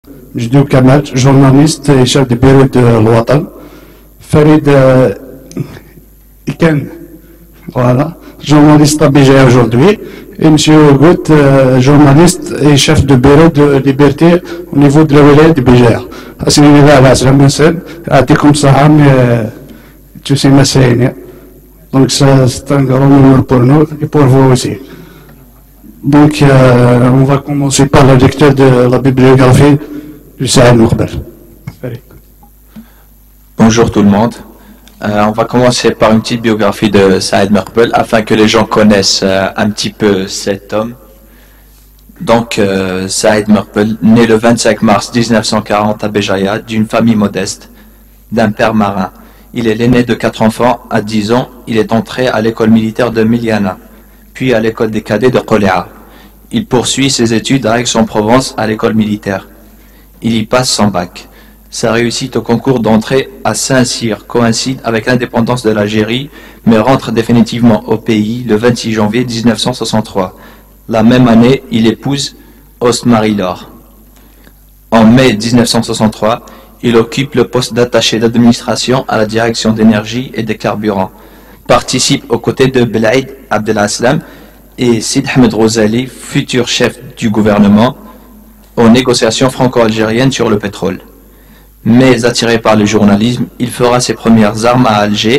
Jdou Kamal, journaliste et chef de bureau de l'Ouatan. Farid Iken, voilà, journaliste à BGA aujourd'hui. Et M. Ogout, journaliste et chef de bureau de Liberté au niveau de la wilaya de BGA. Donc c'est un grand honneur pour nous et pour vous aussi. Donc on va commencer par la lecture de la bibliographie du Saïd Mekbel. Bonjour tout le monde. On va commencer par une petite biographie de Saïd Mekbel afin que les gens connaissent un petit peu cet homme. Donc Saïd Mekbel, né le 25 mars 1940 à Béjaïa, d'une famille modeste, d'un père marin. Il est l'aîné de 4 enfants. À 10 ans, il est entré à l'école militaire de Miliana, puis à l'école des cadets de Qoléa. Il poursuit ses études à Aix-en-Provence à l'école militaire. Il y passe son bac. Sa réussite au concours d'entrée à Saint-Cyr coïncide avec l'indépendance de l'Algérie, mais rentre définitivement au pays le 26 janvier 1963. La même année, il épouse Osmarie Laure. En mai 1963, il occupe le poste d'attaché d'administration à la direction d'énergie et des carburants. Participe aux côtés de Belaïd Abdelaslam et Sid Ahmed Rosali, futur chef du gouvernement, aux négociations franco-algériennes sur le pétrole. Mais attiré par le journalisme, il fera ses premières armes à Alger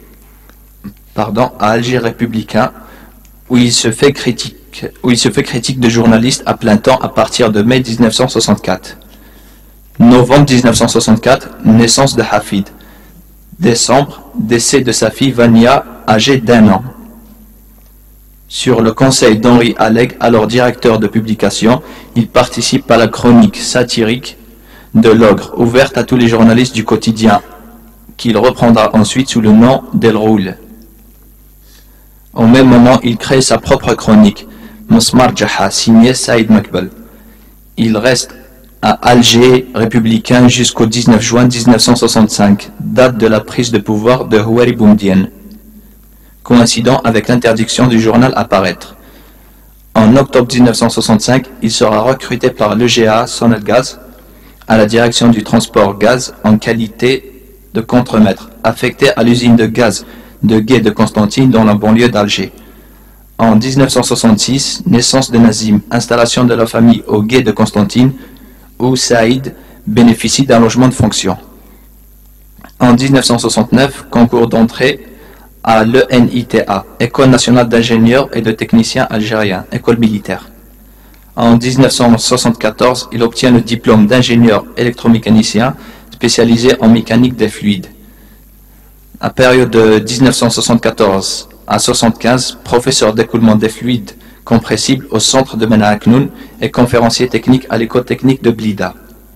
républicain, où il se fait critique de journaliste à plein temps à partir de mai 1964. Novembre 1964, naissance de Hafid. Décembre, décès de sa fille Vania, âgée d'1 an. Sur le conseil d'Henri Alleg, alors directeur de publication, il participe à la chronique satirique de l'Ogre, ouverte à tous les journalistes du quotidien, qu'il reprendra ensuite sous le nom d'El Roul. Au même moment, il crée sa propre chronique, Mosmar Jaha, signée Saïd Mekbel. Il reste à Alger républicain jusqu'au 19 juin 1965, date de la prise de pouvoir de Houari Boumediene, coïncidant avec l'interdiction du journal à paraître. En octobre 1965, il sera recruté par l'EGA Sonelgaz à la direction du transport gaz en qualité de contremaître, affecté à l'usine de gaz de Gué de Constantine dans la banlieue d'Alger. En 1966, naissance de Nazim, installation de la famille au Gué de Constantine, où Saïd bénéficie d'un logement de fonction. En 1969, concours d'entrée à l'ENITA, École nationale d'ingénieurs et de techniciens algériens, école militaire. En 1974, il obtient le diplôme d'ingénieur électromécanicien spécialisé en mécanique des fluides. À période de 1974 à 1975, professeur d'écoulement des fluides compressible au centre de Menaknoun et conférencier technique à l'école technique de Blida.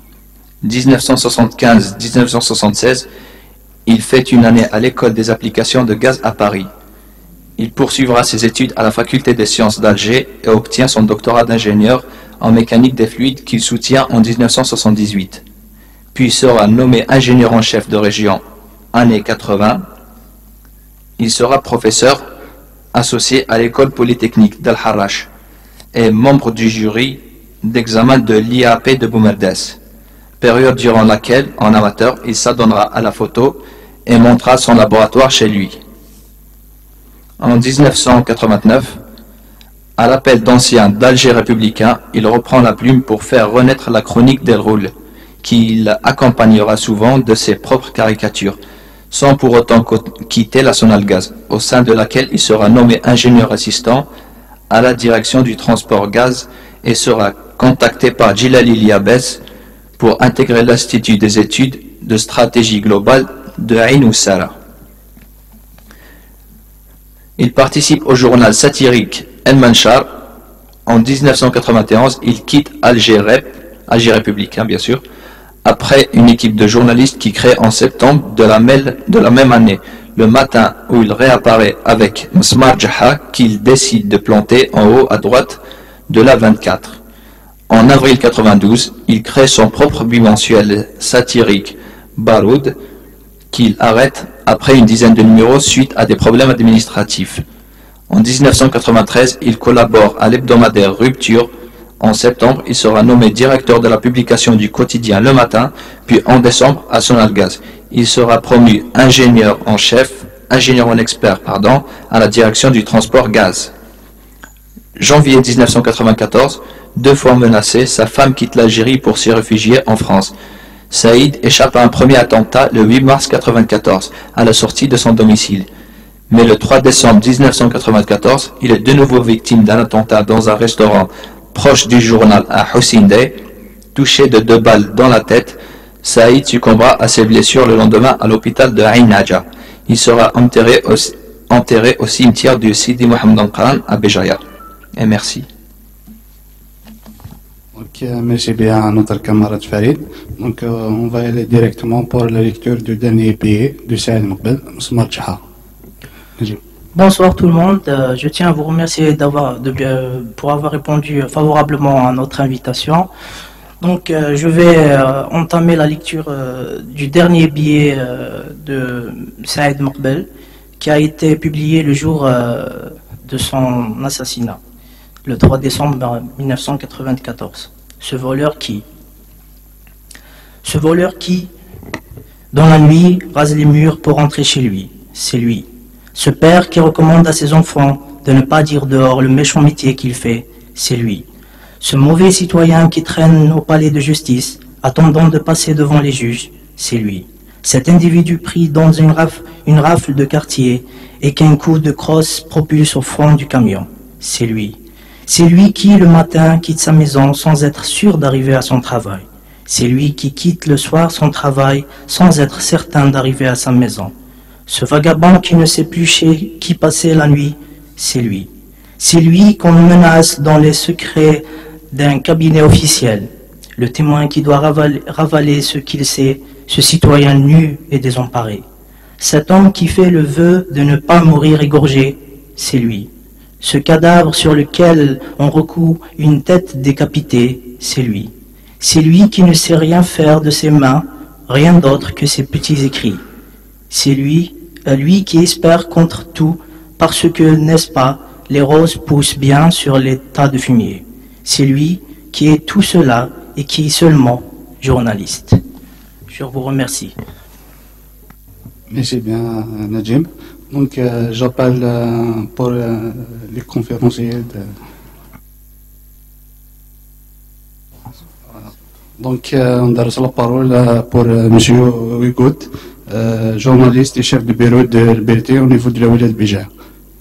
1975-1976, il fait une année à l'école des applications de gaz à Paris. Il poursuivra ses études à la faculté des sciences d'Alger et obtient son doctorat d'ingénieur en mécanique des fluides qu'il soutient en 1978. Puis sera nommé ingénieur en chef de région année 80. Il sera professeur associé à l'école polytechnique d'Al-Harrach et membre du jury d'examen de l'IAP de Boumerdès, période durant laquelle, en amateur, il s'adonnera à la photo et montrera son laboratoire chez lui. En 1989, à l'appel d'anciens d'Alger républicain, il reprend la plume pour faire renaître la chronique d'El Roul, qu'il accompagnera souvent de ses propres caricatures, sans pour autant quitter la Sonalgaz, au sein de laquelle il sera nommé ingénieur assistant à la direction du transport gaz et sera contacté par Djilali Liabès pour intégrer l'Institut des études de stratégie globale de Ain Oussara. Il participe au journal satirique El Manchar. En 1991, il quitte Alger républicain bien sûr, après une équipe de journalistes qui crée en septembre de la même année, le matin où il réapparaît avec Mosmar Jaha qu'il décide de planter en haut à droite de la 24. En avril 92, il crée son propre bimensuel satirique Baroud qu'il arrête après une dizaine de numéros suite à des problèmes administratifs. En 1993, il collabore à l'hebdomadaire Rupture En septembre, il sera nommé directeur de la publication du quotidien Le Matin, puis en décembre à Sonalgaz. Il sera promu ingénieur en expert, à la direction du transport gaz. Janvier 1994, 2 fois menacé, sa femme quitte l'Algérie pour s'y réfugier en France. Saïd échappe à un premier attentat le 8 mars 1994, à la sortie de son domicile. Mais le 3 décembre 1994, il est de nouveau victime d'un attentat dans un restaurant proche du journal à Houssindeh. Touché de 2 balles dans la tête, Saïd succombera à ses blessures le lendemain à l'hôpital de Ain Naja. Il sera enterré au cimetière du Sidi Mohammed Khan à Béjaïa. Et merci. Donc, merci bien à notre camarade Farid. Donc, on va aller directement pour la lecture du dernier billet du Saïd Maqbel, Smart Jaha. Bonsoir tout le monde. Je tiens à vous remercier pour avoir répondu favorablement à notre invitation. Donc, je vais entamer la lecture du dernier billet de Saïd Maqbel, qui a été publié le jour de son assassinat, le 3 décembre 1994. Ce voleur qui, dans la nuit, rase les murs pour rentrer chez lui, c'est lui. Ce père qui recommande à ses enfants de ne pas dire dehors le méchant métier qu'il fait, c'est lui. Ce mauvais citoyen qui traîne au palais de justice, attendant de passer devant les juges, c'est lui. Cet individu pris dans une rafle de quartier et qu'un coup de crosse propulse au fond du camion, c'est lui. C'est lui qui, le matin, quitte sa maison sans être sûr d'arriver à son travail. C'est lui qui quitte le soir son travail sans être certain d'arriver à sa maison. Ce vagabond qui ne sait plus chez qui passer la nuit, c'est lui. C'est lui qu'on menace dans les secrets d'un cabinet officiel. Le témoin qui doit ravaler ce qu'il sait, ce citoyen nu et désemparé. Cet homme qui fait le vœu de ne pas mourir égorgé, c'est lui. Ce cadavre sur lequel on recoue une tête décapitée, c'est lui. C'est lui qui ne sait rien faire de ses mains, rien d'autre que ses petits écrits. C'est lui qui espère contre tout, parce que, n'est-ce pas, les roses poussent bien sur les tas de fumier. C'est lui qui est tout cela et qui est seulement journaliste. Je vous remercie. Merci bien, Najim. Donc, j'appelle pour les conférenciers. Donc, on donne la parole pour M. Ouigout, journaliste et chef de bureau de Liberté au niveau de la Wilaya de Béjaïa.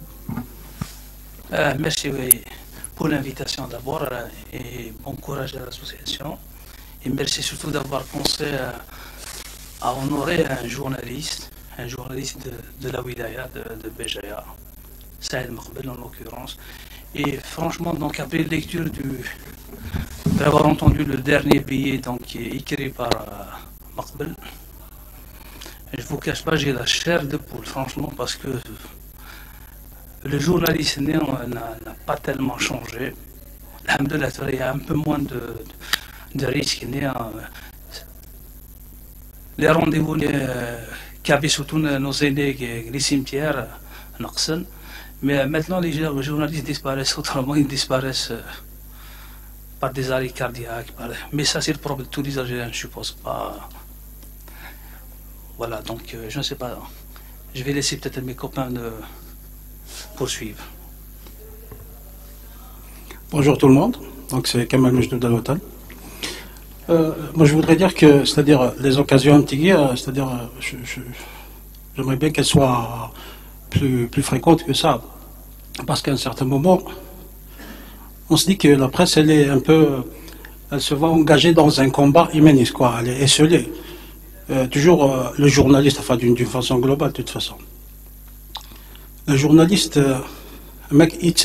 Merci pour l'invitation d'abord et bon courage à l'association. Et merci surtout d'avoir pensé à honorer un journaliste de la wilaya de Béjaïa, Saïd Maqbel en l'occurrence. Et franchement, donc après lecture d'avoir entendu le dernier billet donc, qui est écrit par Maqbel, je ne vous cache pas, j'ai la chair de poule, franchement, parce que le journaliste n'a pas tellement changé. Alhamdoulilah, il y a un peu moins de risques. Les rendez-vous qu'avaient surtout nos aînés, les cimetières, mais maintenant les journalistes disparaissent autrement, ils disparaissent par des arrêts cardiaques. Mais ça, c'est le problème de tous les Algériens, je ne suppose pas. Voilà, donc je ne sais pas. Je vais laisser peut-être mes copains poursuivre. Bonjour tout le monde, donc c'est Kamal Mejdoud de l'Otan. Moi je voudrais dire que, c'est-à-dire les occasions antiguës, c'est-à-dire j'aimerais bien qu'elles soient plus fréquentes que ça, parce qu'à un certain moment, on se dit que la presse elle se voit engagée dans un combat humaniste, quoi, elle est esselée. Toujours le journaliste, enfin d'une façon globale de toute façon. Le journaliste, un mec, il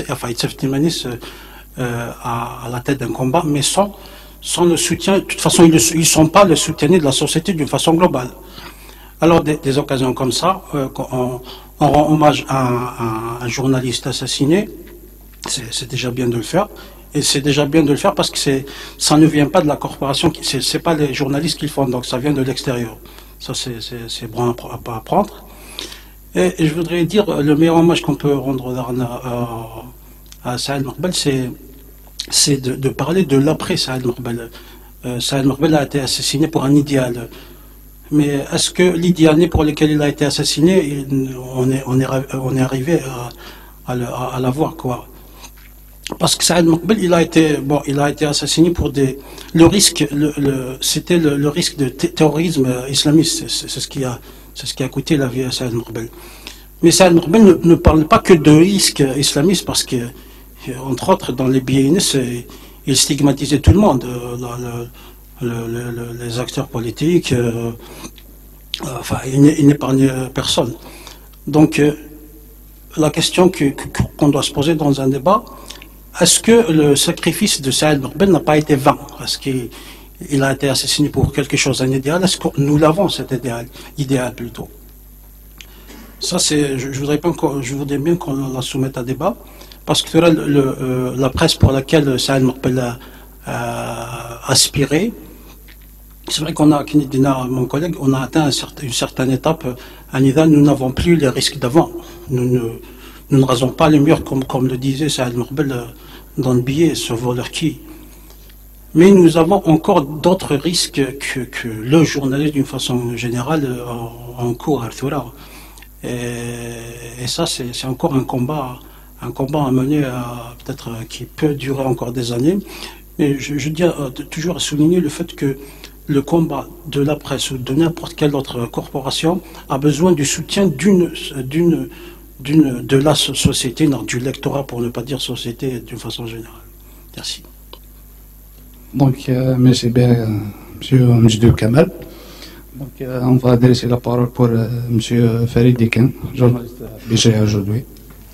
à la tête d'un combat, mais sans le soutien, de toute façon, ils ne sont pas le soutien de la société d'une façon globale. Alors, des occasions comme ça, on rend hommage à un journaliste assassiné, c'est déjà bien de le faire. Et c'est déjà bien de le faire parce que ça ne vient pas de la corporation, c'est pas les journalistes qui le font, donc ça vient de l'extérieur. Ça, c'est bon à apprendre. Et je voudrais dire, le meilleur hommage qu'on peut rendre à Saïd Maqbel, c'est de parler de l'après Saad Maqbel. Saad Maqbel a été assassiné pour un idéal. Mais est-ce que l'idéal pour lequel il a été assassiné, on est arrivé à l'avoir, quoi? Parce que Saad Maqbel, il a été assassiné pour le risque, c'était le risque de terrorisme islamiste. C'est ce qui a coûté la vie à Saad Maqbel. Mais Saad Maqbel ne parle pas que de risque islamiste, parce que, entre autres, dans les BNS, il stigmatisait tout le monde, les acteurs politiques, enfin, il n'épargne personne. Donc, la question qu'on doit se poser dans un débat, est-ce que le sacrifice de Saad Maqbel n'a pas été vain? Est-ce qu'il a été assassiné pour quelque chose, un idéal? Est-ce que nous l'avons, cet idéal plutôt? Ça, je voudrais bien qu'on la soumette à débat, parce que la presse pour laquelle Saad Maqbel a aspiré, c'est vrai qu'on a, mon collègue, on a atteint une certaine étape. À Nida, nous n'avons plus les risques d'avant. Nous ne rasons pas les murs, comme le disait Saad Maqbel dans le billet, ce voleur qui. Mais nous avons encore d'autres risques que le journaliste, d'une façon générale, en cours à Arthura. Et ça, c'est encore un combat à mener, peut-être qui peut durer encore des années. Mais je dis toujours à souligner le fait que le combat de la presse ou de n'importe quelle autre corporation a besoin du soutien de la société, non, du lectorat, pour ne pas dire société d'une façon générale. Merci. Donc, merci bien, M. Mjdou Kamal. Donc, on va adresser la parole pour M. Farid Diken, journaliste BGA aujourd'hui.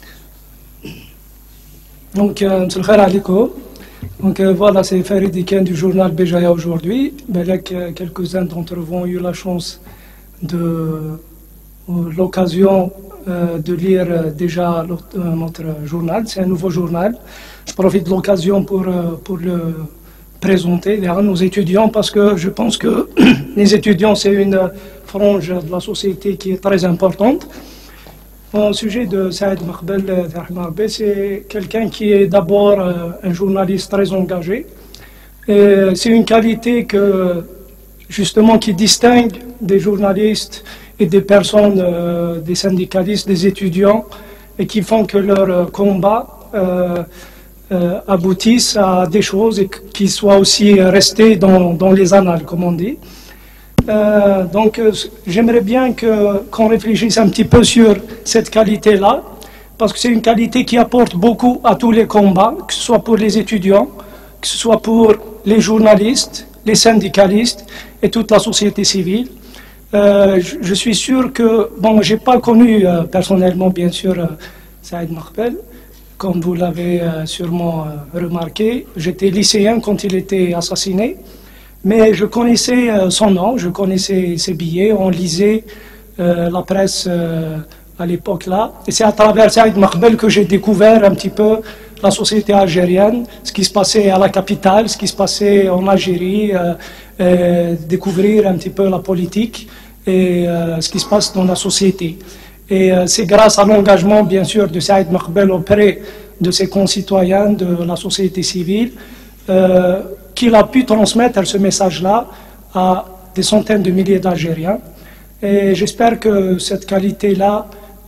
Donc, M. Khair Aliko. Donc voilà, c'est Farid Diken du journal Béjaïa aujourd'hui. Quelques-uns d'entre vous ont eu la chance l'occasion de lire déjà notre journal. C'est un nouveau journal. Je profite de l'occasion pour le présenter à nos étudiants, parce que je pense que les étudiants, c'est une frange de la société qui est très importante. Au sujet de Saad Maqbel, c'est quelqu'un qui est d'abord un journaliste très engagé. C'est une qualité justement qui distingue des journalistes et des personnes, des syndicalistes, des étudiants, et qui font que leur combat aboutisse à des choses et qui soient aussi restés dans les annales, comme on dit. Donc j'aimerais bien qu'on réfléchisse un petit peu sur cette qualité-là, parce que c'est une qualité qui apporte beaucoup à tous les combats, que ce soit pour les étudiants, que ce soit pour les journalistes, les syndicalistes et toute la société civile. Je suis sûr que, bon, j'ai pas connu personnellement, bien sûr, Saad Maqbel, comme vous l'avez sûrement remarqué. J'étais lycéen quand il était assassiné. Mais je connaissais son nom, je connaissais ses billets, on lisait la presse à l'époque là. Et c'est à travers Saad Maqbel que j'ai découvert un petit peu la société algérienne, ce qui se passait à la capitale, ce qui se passait en Algérie, découvrir un petit peu la politique et ce qui se passe dans la société. Et c'est grâce à l'engagement, bien sûr, de Saad Maqbel auprès de ses concitoyens, de la société civile, qu'il a pu transmettre ce message-là à des centaines de milliers d'Algériens. Et j'espère que cette qualité-là,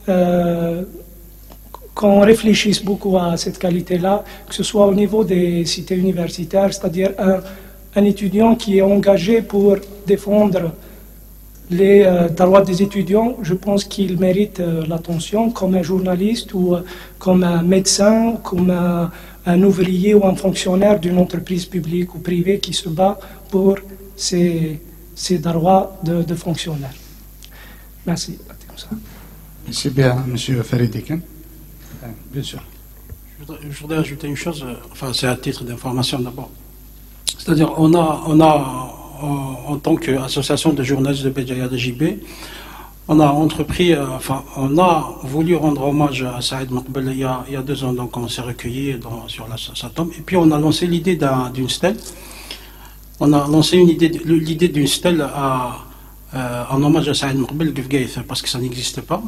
qu'on réfléchisse beaucoup à cette qualité-là, que ce soit au niveau des cités universitaires, c'est-à-dire un étudiant qui est engagé pour défendre les droits des étudiants. Je pense qu'il mérite l'attention, comme un journaliste ou comme un médecin, comme un ouvrier ou un fonctionnaire d'une entreprise publique ou privée qui se bat pour ses droits de fonctionnaire. Merci. Merci bien, M. Farid Diken. Bien sûr. Je voudrais ajouter une chose, enfin c'est à titre d'information d'abord. C'est-à-dire on a en tant qu'association de journalistes de Béjaïa de JB, on a entrepris, on a voulu rendre hommage à Saad Maqbel il y a 2 ans, donc on s'est recueilli sur sa tombe, et puis on a lancé l'idée d'une stèle. On a lancé l'idée d'une stèle en hommage à Saad Maqbel Gufgaïth, parce que ça n'existe pas.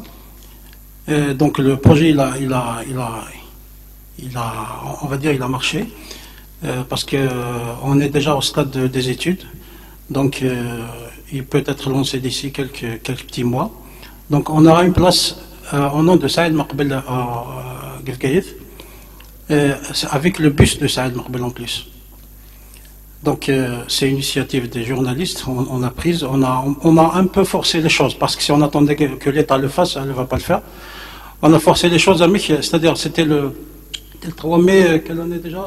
Donc le projet, on va dire, il a marché. parce qu'on est déjà au stade des études. Donc, il peut être lancé d'ici quelques petits mois. Donc, on aura une place au nom de Saïd Maqbel à Gafgaïf, avec le bus de Saïd Maqbel en plus. Donc, c'est une initiative des journalistes, on a prise, on a un peu forcé les choses, parce que si on attendait que l'État le fasse, elle ne va pas le faire. On a forcé les choses à Mich, c'est-à-dire c'était le 3 mai, quelle année déjà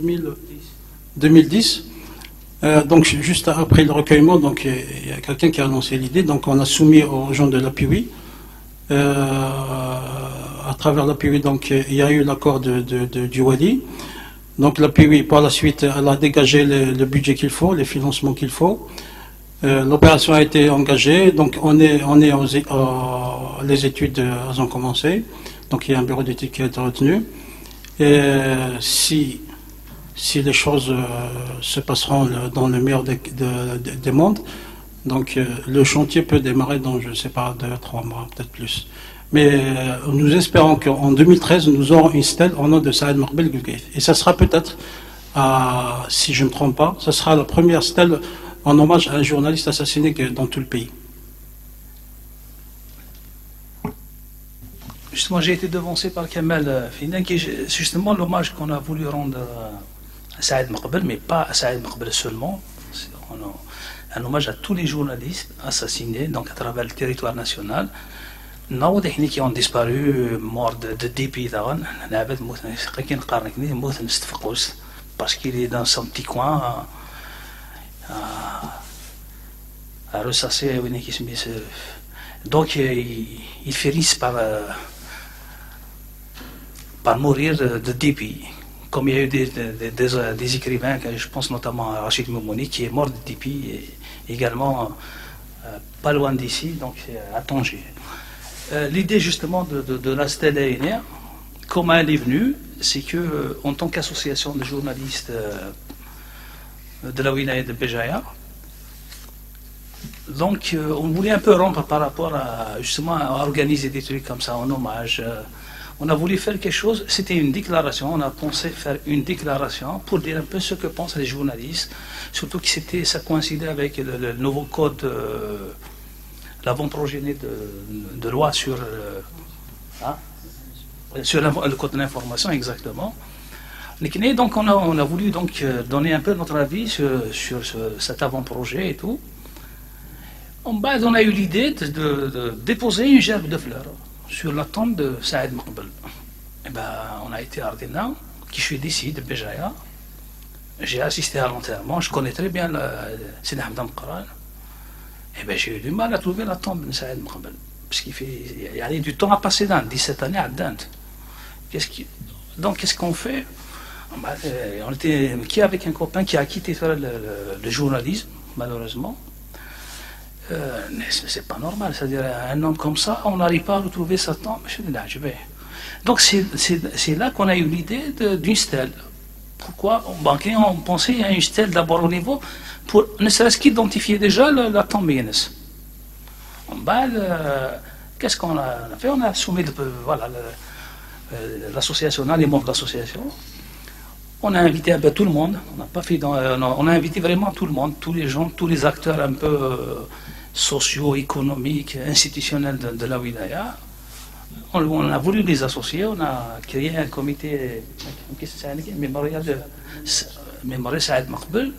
2010. Donc, juste après le recueillement, donc, il y a quelqu'un qui a lancé l'idée, donc on a soumis aux gens de l'APUI. À travers l'APUI, donc, il y a eu l'accord du Wali. Donc l'APUI, par la suite, elle a dégagé le budget qu'il faut, les financements qu'il faut. L'opération a été engagée, donc les études ont commencé. Donc il y a un bureau d'études qui a été retenu. Et si les choses se passeront dans le meilleur des mondes, donc le chantier peut démarrer dans, je ne sais pas, 2-3 mois, peut-être plus. Mais nous espérons qu'en 2013, nous aurons une stèle au nom de Saïd Maqbel Gulgaïf. Et ça sera peut-être, si je ne me trompe pas, ça sera la première stèle en hommage à un journaliste assassiné dans tout le pays. Justement, j'ai été devancé par Kamal Finan, qui est justement l'hommage qu'on a voulu rendre à Saïd Maqbel, mais pas à Saïd Maqbel seulement. Un hommage à tous les journalistes assassinés, donc à travers le territoire national. نواضح qui ont disparu, morts de dépit d'avant, parce qu'il est dans son petit coin à ressasser. Donc il finit par mourir de dépit. Comme il y a eu des écrivains, je pense notamment à Rachid Moumouni, qui est mort de dépit, et également pas loin d'ici, donc à Tanger. L'idée justement de la stèle aérienne, comment elle est venue, c'est que en tant qu'association de journalistes de la wilaya de Béjaïa, donc on voulait un peu rompre par rapport à justement à organiser des trucs comme ça en hommage. On a voulu faire quelque chose, c'était une déclaration, on a pensé faire une déclaration pour dire un peu ce que pensent les journalistes, surtout que ça coïncidait avec le nouveau code. L'avant-projet de loi sur le code de l'information, exactement. Donc on a voulu donc donner un peu notre avis sur cet avant-projet et tout. En bas, on a eu l'idée de déposer une gerbe de fleurs sur la tombe de Saïd Maqbel. Et on a été à Ardena, qui je suis d'ici, de Béjaïa. J'ai assisté à l'enterrement, je connais très bien Sidi Hamdan Mqran. J'ai eu du mal à trouver la tombe de Saïd Maqbel. Parce qu'il y a du temps à passer dans 17 années à Dante. Donc qu'est-ce qu'on fait? On était avec un copain qui a quitté le journalisme, malheureusement. C'est pas normal, c'est-à-dire un homme comme ça, on n'arrive pas à retrouver sa tombe. Donc c'est là qu'on a eu l'idée d'une stèle. Pourquoi? On pensait à une stèle d'abord au niveau, pour ne serait-ce qu'identifier déjà la tombe Yunus. Qu'est-ce qu'on a fait? On a soumis l'association, les membres de l'association. On a invité un peu tout le monde. On a invité vraiment tout le monde, tous les gens, tous les acteurs un peu sociaux, économiques, institutionnels de la wilaya. On a voulu les associer, on a créé un comité mémorial de Saïd Maqbel.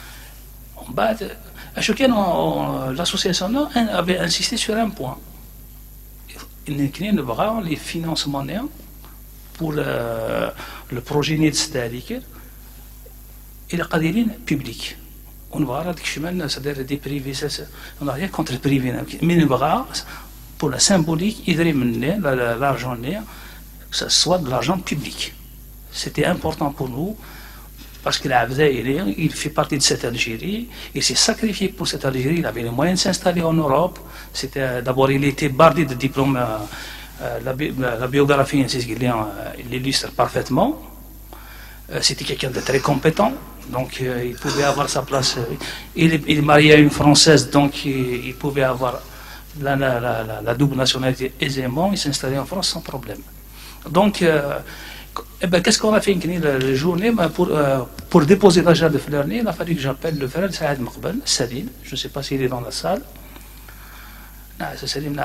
L'association avait insisté sur un point. Il y a les financements pour le projet de Stalik et le qadirin public. On va c'est-à-dire des privés, on n'a rien contre le privé, mais pour la symbolique, il l'argent que ce soit de l'argent public. C'était important pour nous, parce qu'il il fait partie de cette Algérie, il s'est sacrifié pour cette Algérie, il avait les moyens de s'installer en Europe. D'abord, il était bardé de diplômes, la biographie, il l'illustre parfaitement. C'était quelqu'un de très compétent, donc il pouvait avoir sa place. Il est marié à une Française, donc il pouvait avoir la double nationalité aisément, il s'installait en France sans problème. Donc, Eh ben, qu'est-ce qu'on a fait la journée pour déposer la jarre de fleurs, il a fallu que j'appelle le frère Saad Maqbel, Salim, je ne sais pas s'il est dans la salle. Salim,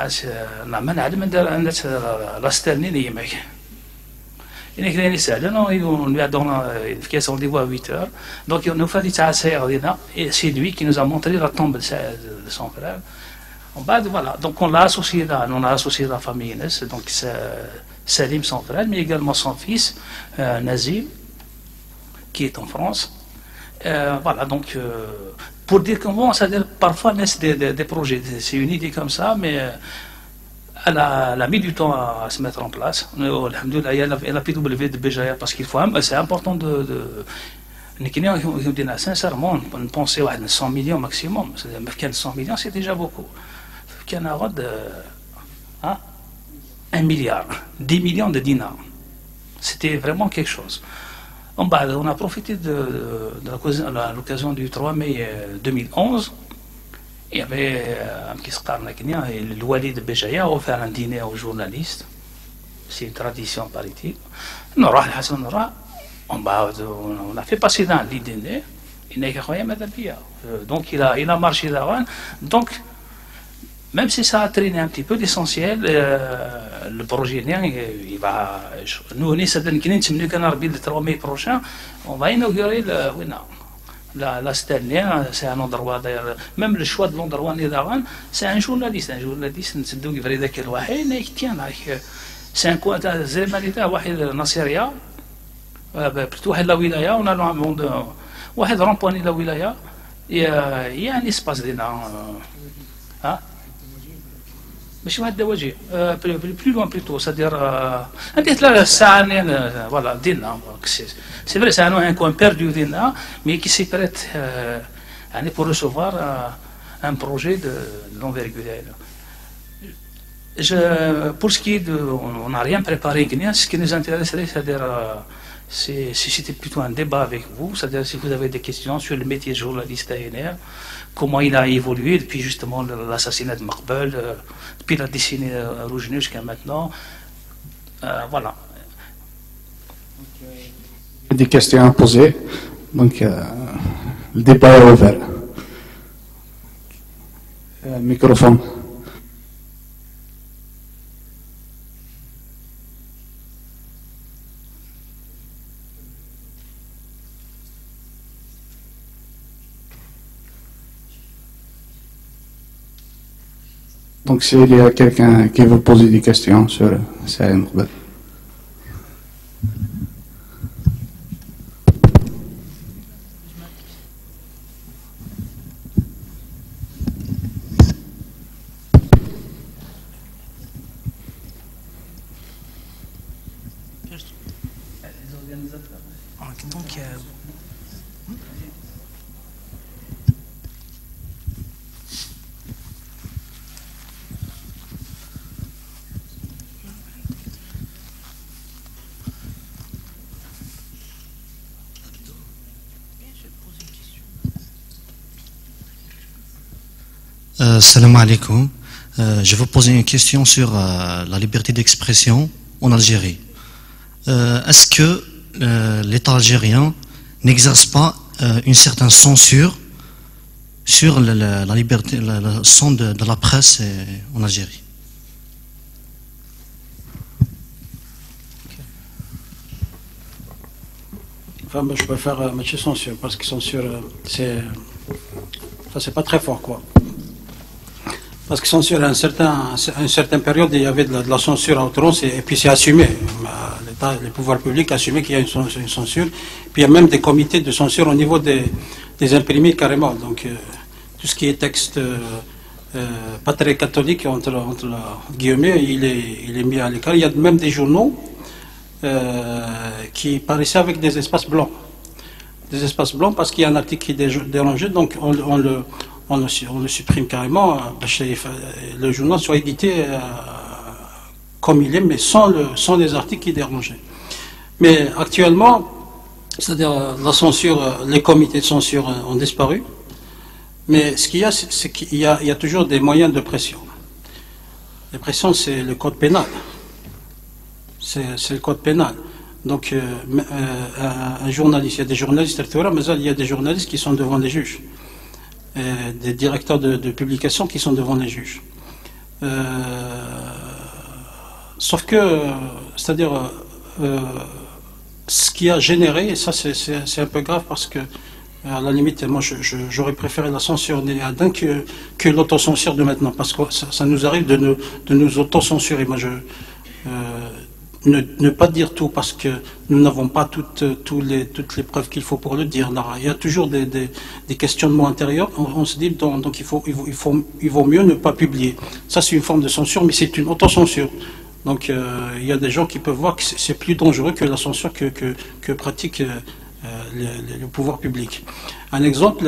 il lui a donné rendez-vous à 8h. Donc il nous fait et c'est lui qui nous a montré la tombe de son frère. Voilà. Donc on a associé la famille Inès, donc Salim son frère, mais également son fils Nazim, qui est en France. Voilà, donc pour dire comment, c'est-à-dire parfois naissent des projets, c'est une idée comme ça, mais elle a mis du temps à se mettre en place. Alhamdoulilah, elle a PW de Béjaïa parce qu'il faut, c'est important de sincèrement, on pensait à 100 millions maximum. 100 millions, c'est déjà beaucoup. Il y en a 1 milliard, 10 millions de dinars. C'était vraiment quelque chose. On a profité de l'occasion du 3 mai 2011. Il y avait un petit scarnaknia et le Wali de Béjaïa a offert un dîner aux journalistes. C'est une tradition politique. On a fait passer dans le dîner. Donc il a marché d'avant. Donc, même si ça a traîné un petit peu, l'essentiel, le projet, il va. Nous, on est le 3 mai prochain, on va inaugurer la Stèle, c'est un endroit d'ailleurs, même le choix de l'endroit, c'est un journaliste, c'est un coin de Nasseria, plutôt la wilaya, on a un rond-point de la wilaya, il y a un espace dedans. مش واحد دواجي plus loin plutôt, c'est-à-dire voilà, c'est vrai, c'est un coin perdu d'Ina, mais qui s'y prête pour recevoir un projet de l'envergure. Pour ce qui est de, on n'a rien préparé, ce qui nous intéresserait, c'est-à-dire si c'était plutôt un débat avec vous, c'est-à-dire si vous avez des questions sur le métier de journaliste à ANR, comment il a évolué depuis justement l'assassinat de Maqbel, depuis la décennie Rouge Nus jusqu'à maintenant. Voilà. Des questions à poser, donc le débat est ouvert. Microphone. Donc s'il y a quelqu'un qui veut poser des questions sur Saad Maqbel. Salam alaikum. Je veux poser une question sur la liberté d'expression en Algérie. Est-ce que l'État algérien n'exerce pas une certaine censure sur la liberté, le son de la presse en Algérie? Enfin, je préfère mettre censure, parce que censure, c'est pas très fort, quoi. Parce que censure, à une certaine période, il y avait de la censure à outrance, et puis c'est assumé. L'État, les pouvoirs publics assumaient qu'il y a une censure. Puis il y a même des comités de censure au niveau des imprimés carrément. Donc tout ce qui est texte pas très catholique, entre guillemets, il est mis à l'écart. Il y a même des journaux qui paraissaient avec des espaces blancs. Des espaces blancs parce qu'il y a un article qui est dérangé, donc on le supprime carrément, le journal soit édité comme il est, mais sans les articles qui dérangent. Mais actuellement, c'est-à-dire la censure, les comités de censure ont disparu, mais ce qu'il y a, c'est qu'il y a toujours des moyens de pression. La pression, c'est le code pénal. C'est le code pénal. Donc, un journaliste, il y a des journalistes, il y a des journalistes qui sont devant les juges, des directeurs de publication qui sont devant les juges. Sauf que, c'est-à-dire, ce qui a généré, et ça c'est un peu grave parce que, à la limite, moi j'aurais préféré la censure d'Adin que l'autocensure de maintenant, parce que ça nous arrive de nous autocensurer. Moi, ne pas dire tout parce que nous n'avons pas toutes les preuves qu'il faut pour le dire. Là, il y a toujours des questionnements intérieurs. On se dit donc il vaut mieux ne pas publier. Ça c'est une forme de censure, mais c'est une autocensure. Donc il y a des gens qui peuvent voir que c'est plus dangereux que la censure que pratique le pouvoir public. Un exemple,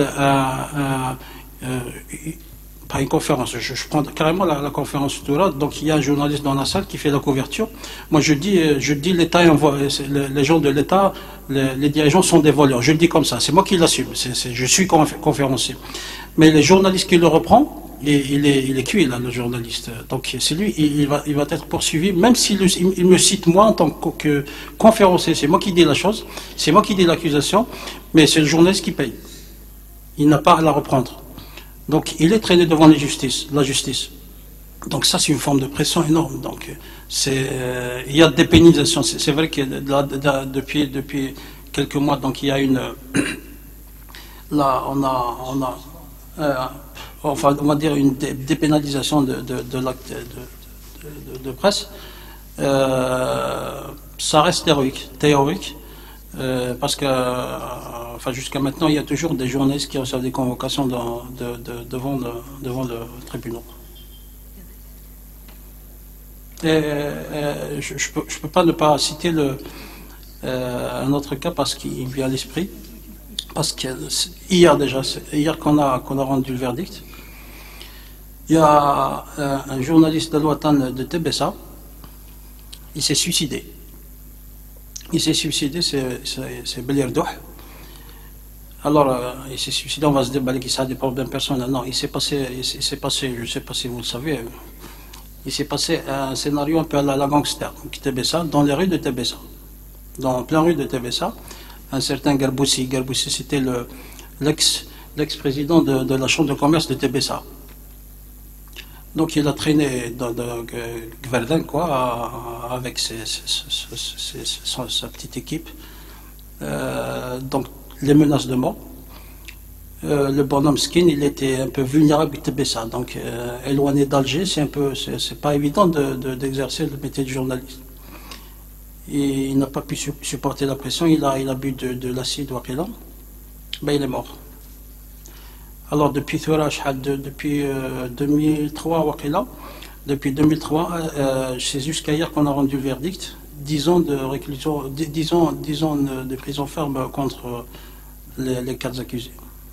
par une conférence, je prends carrément la conférence Toura, donc il y a un journaliste dans la salle qui fait la couverture. Moi je dis l'État envoie, les gens de l'État, les dirigeants sont des voleurs. Je le dis comme ça, c'est moi qui l'assume, je suis conférencier. Mais les journalistes qui le reprend, il est cuit là, le journaliste. Donc c'est lui, il va être poursuivi, même s'il me cite moi en tant que conférencier. C'est moi qui dis la chose, c'est moi qui dis l'accusation, mais c'est le journaliste qui paye. Il n'a pas à la reprendre. Donc il est traîné devant la justice. Donc ça c'est une forme de pression énorme. Donc il y a des pénalisations. C'est vrai que depuis quelques mois, donc il y a une là on va dire une dépénalisation de l'acte de presse. Ça reste théorique. Parce que jusqu'à maintenant, il y a toujours des journalistes qui reçoivent des convocations devant le tribunal. Et je peux pas ne pas citer un autre cas parce qu'il me vient à l'esprit. Parce que hier qu'on a rendu le verdict, il y a un journaliste de l'Ouatan de Tébessa, il s'est suicidé. C'est Belirdouh. Alors, il s'est suicidé, on va se dire qu'il a des problèmes personnels. Non, il s'est passé, je ne sais pas si vous le savez, il s'est passé un scénario un peu à la gangster, Tébessa, dans les rues de Tébessa. Dans plein rue de Tébessa, un certain Garboussi. Garboussi, c'était l'ex-président de la chambre de commerce de Tébessa. Donc il a traîné dans Gverdin, quoi, avec sa petite équipe. Donc les menaces de mort. Le bonhomme Skin, il était un peu vulnérable à Tébessa. Donc éloigné d'Alger, c'est pas évident d'exercer le métier de journaliste. Et il n'a pas pu supporter la pression. Il a bu de l'acide ou il est mort. Alors depuis 2003, c'est jusqu'à hier qu'on a rendu le verdict. 10 ans de réclusion, 10 ans de prison ferme contre les 4 accusés.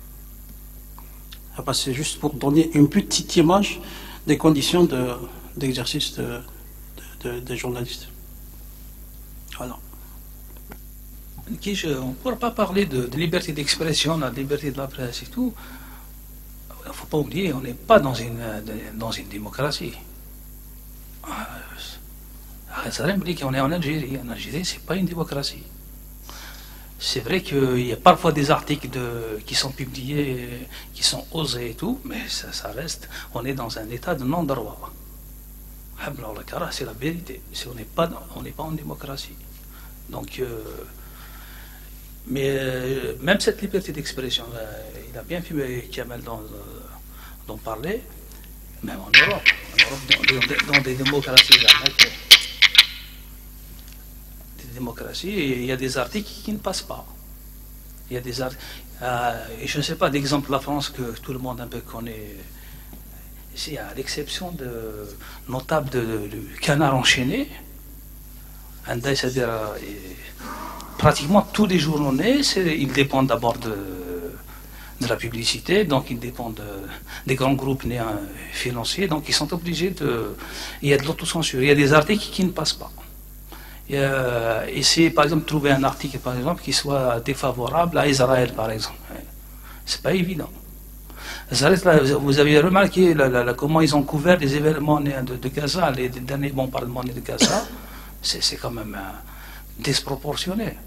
C'est juste pour donner une petite image des conditions d'exercice des journalistes. Voilà. On ne pourra pas parler de liberté d'expression, de liberté de la presse et tout. Il ne faut pas oublier, on n'est pas dans une démocratie. On est en Algérie. En Algérie, ce n'est pas une démocratie. C'est vrai qu'il y a parfois des articles qui sont publiés, qui sont osés et tout, mais ça reste, on est dans un état de non-droit. C'est la vérité. On n'est pas en démocratie. Donc, mais même cette liberté d'expression, il a bien fait Kamel d'en parler, même en Europe dans des démocraties, il y a des articles qui ne passent pas. Il y a des articles, et je ne sais pas d'exemple la France que tout le monde un peu connaît. Ici, à l'exception notable du Canard enchaîné, c'est-à-dire pratiquement tous les journaux ils dépendent d'abord de la publicité, donc ils dépendent des grands groupes financiers, donc ils sont obligés il y a de l'autocensure, il y a des articles qui ne passent pas. Essayer par exemple de trouver un article par exemple qui soit défavorable à Israël par exemple, c'est pas évident. Vous avez remarqué comment ils ont couvert les événements de Gaza, les derniers bombardements de Gaza, c'est quand même disproportionné.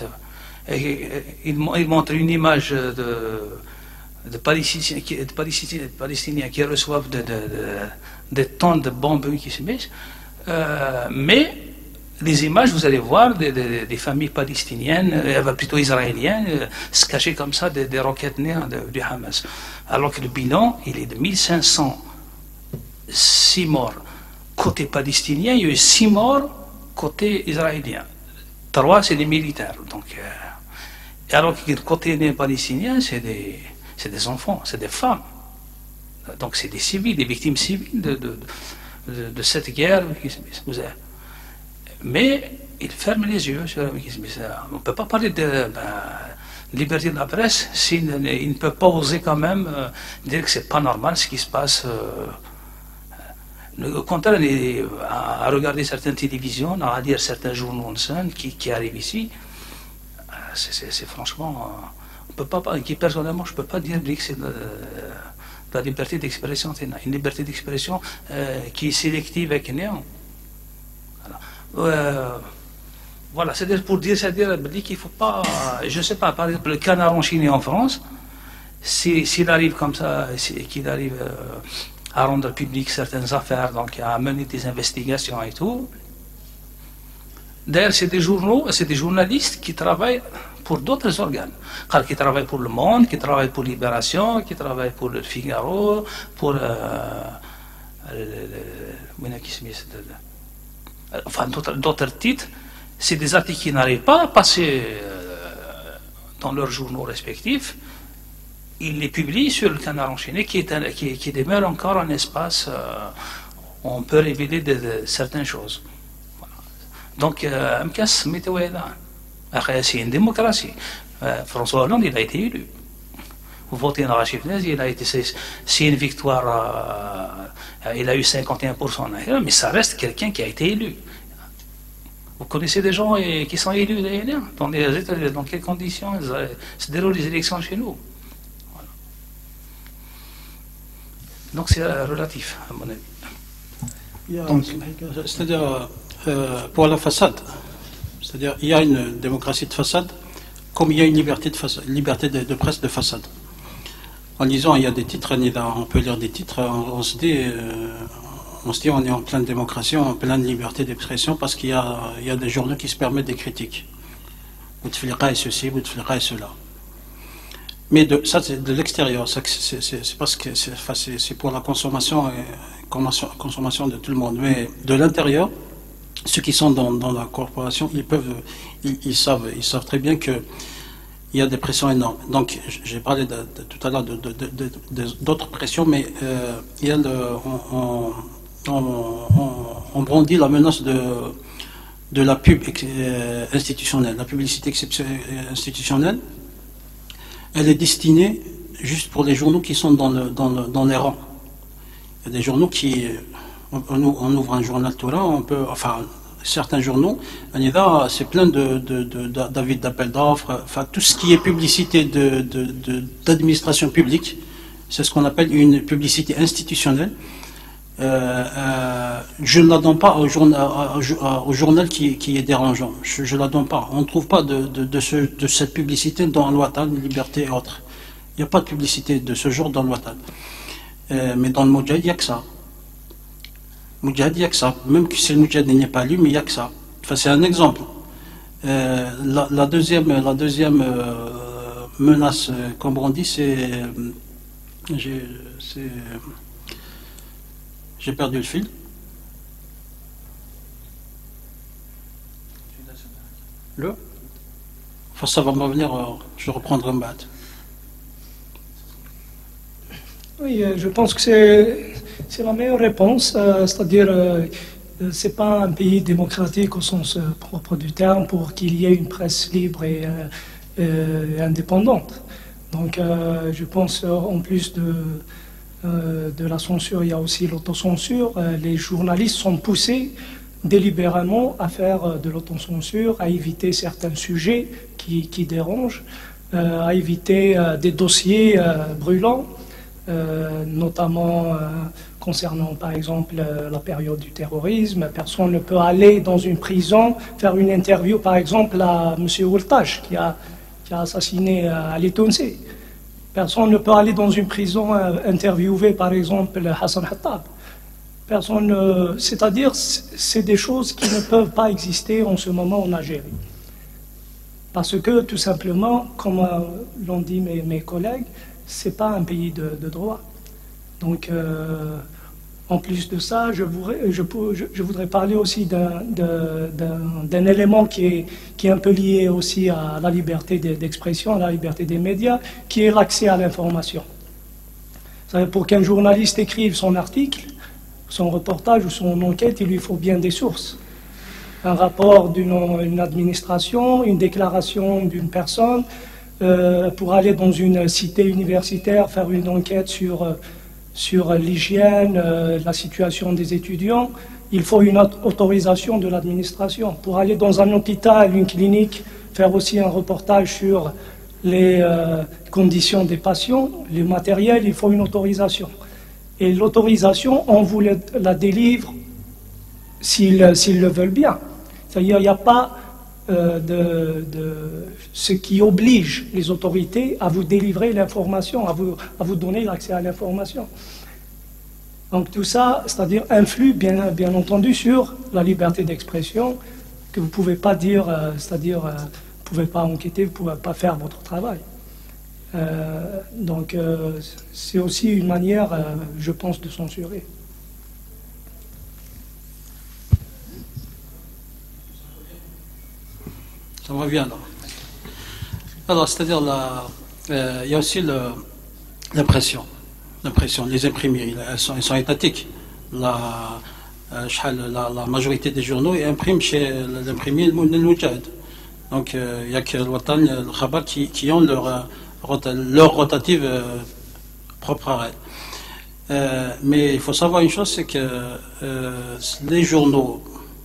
Il montre une image de Palestiniens qui reçoivent des tonnes de bombes qui se mettent, mais les images, vous allez voir des familles palestiniennes, plutôt israéliennes, se cacher comme ça des roquettes néantes du Hamas. Alors que le bilan, il est de 1506 morts côté palestinien, il y a eu 6 morts côté israélien. 3, c'est des militaires. Donc, alors que côté palestinien, c'est des enfants, c'est des femmes. Donc c'est des civils, des victimes civiles de cette guerre. Mais ils ferment les yeux. On ne peut pas parler de liberté de la presse s'il ne peut pas oser quand même dire que c'est pas normal ce qui se passe. Au contraire, à regarder certaines télévisions, à lire certains journaux qui arrivent ici, c'est franchement... on peut pas, personnellement, je ne peux pas dire que c'est la liberté d'expression. C'est une liberté d'expression qui est sélective avec néant. Voilà, c'est pour dire qu'il ne faut pas... je ne sais pas, par exemple, le canard enchaîné en France, s'il arrive comme ça, qu'il arrive à rendre public certaines affaires, donc à mener des investigations et tout, d'ailleurs, c'est des journaux, c'est des journalistes qui travaillent pour d'autres organes, qui travaillent pour Le Monde, qui travaillent pour Libération, qui travaillent pour Le Figaro, pour enfin d'autres titres. C'est des articles qui n'arrivent pas à passer dans leurs journaux respectifs. Ils les publient sur le canard enchaîné, qui demeure encore un espace où on peut révéler certaines choses. Donc, c'est une démocratie. François Hollande, il a été élu. Vous votez dans la chifnaise, c'est une victoire, il a eu 51%, mais ça reste quelqu'un qui a été élu. Vous connaissez des gens qui sont élus d'ailleurs, dans quelles conditions se déroulent les élections chez nous. Voilà. Donc c'est relatif, à mon avis. C'est-à-dire, pour la façade, c'est-à-dire il y a une démocratie de façade, comme il y a une liberté de presse de façade. En lisant, il y a des titres, on peut lire des titres, on se dit on est en pleine démocratie, en pleine liberté d'expression, parce qu'il y a des journaux qui se permettent des critiques. Bouteflika et ceci, Bouteflika et cela. Mais ça, c'est de l'extérieur, c'est parce que c'est pour la consommation de tout le monde. Mais de l'intérieur, ceux qui sont dans la corporation, ils savent très bien que il y a des pressions énormes. Donc, j'ai parlé tout à l'heure d'autres pressions, mais il y a on brandit la menace de la pub institutionnelle, la publicité institutionnelle. Elle est destinée juste pour les journaux qui sont dans les rangs. Il y a des journaux qui... On ouvre un journal Torah, certains journaux, c'est plein d'avis d'appel d'offres, tout ce qui est publicité d'administration publique, c'est ce qu'on appelle une publicité institutionnelle. Je ne la donne pas au journal qui est dérangeant. Je ne la donne pas. On ne trouve pas de cette publicité dans Al-Watan, Liberté et autres. Il n'y a pas de publicité de ce genre dans Al-Watan. Mais dans le Moudjahid, il n'y a que ça. Moudjahid, il n'y a que ça. Même si le Moudjahid n'est pas lu, mais il n'y a que ça. Enfin, c'est un exemple. La deuxième menace, comme on dit, c'est... J'ai perdu le fil. Enfin, ça va me revenir, je reprendrai un bat. Oui, je pense que c'est la meilleure réponse, c'est-à-dire c'est pas un pays démocratique au sens propre du terme pour qu'il y ait une presse libre et indépendante. Donc je pense en plus de la censure, il y a aussi l'autocensure. Les journalistes sont poussés délibérément à faire de l'autocensure, à éviter certains sujets qui dérangent, à éviter des dossiers brûlants. notamment concernant par exemple la période du terrorisme. Personne ne peut aller dans une prison faire une interview par exemple à M. Oultaj qui a assassiné Ali Tounsi. Personne ne peut aller dans une prison interviewer par exemple Hassan Hattab. Personne, c'est-à-dire c'est des choses qui ne peuvent pas exister en ce moment en Algérie. Parce que tout simplement, comme l'ont dit mes collègues, c'est pas un pays de droit. Donc, en plus de ça, je voudrais parler aussi d'un élément qui est un peu lié aussi à la liberté d'expression, à la liberté des médias, qui est l'accès à l'information. Pour qu'un journaliste écrive son article, son reportage ou son enquête, il lui faut bien des sources. Un rapport d'une administration, une déclaration d'une personne, pour aller dans une cité universitaire, faire une enquête sur l'hygiène, la situation des étudiants, il faut une autorisation de l'administration. Pour aller dans un hôpital, une clinique, faire aussi un reportage sur les conditions des patients, les matériels, il faut une autorisation. Et l'autorisation, on vous la délivre s'ils le veulent bien. C'est-à-dire, il n'y a pas ce qui oblige les autorités à vous délivrer l'information, à vous donner l'accès à l'information. Donc tout ça, c'est-à-dire influe bien entendu sur la liberté d'expression, que vous ne pouvez pas dire, c'est-à-dire vous ne pouvez pas enquêter, vous ne pouvez pas faire votre travail. Donc c'est aussi une manière, je pense, de censurer. Ça me revient là. Alors, c'est-à-dire, il y a aussi l'impression. Les imprimeries, elles sont étatiques. La majorité des journaux impriment chez l'imprimerie Al-Moujad. Donc, il n'y a que le Watan, le Khabar qui ont leur rotative propre à elle. Mais il faut savoir une chose, c'est que les journaux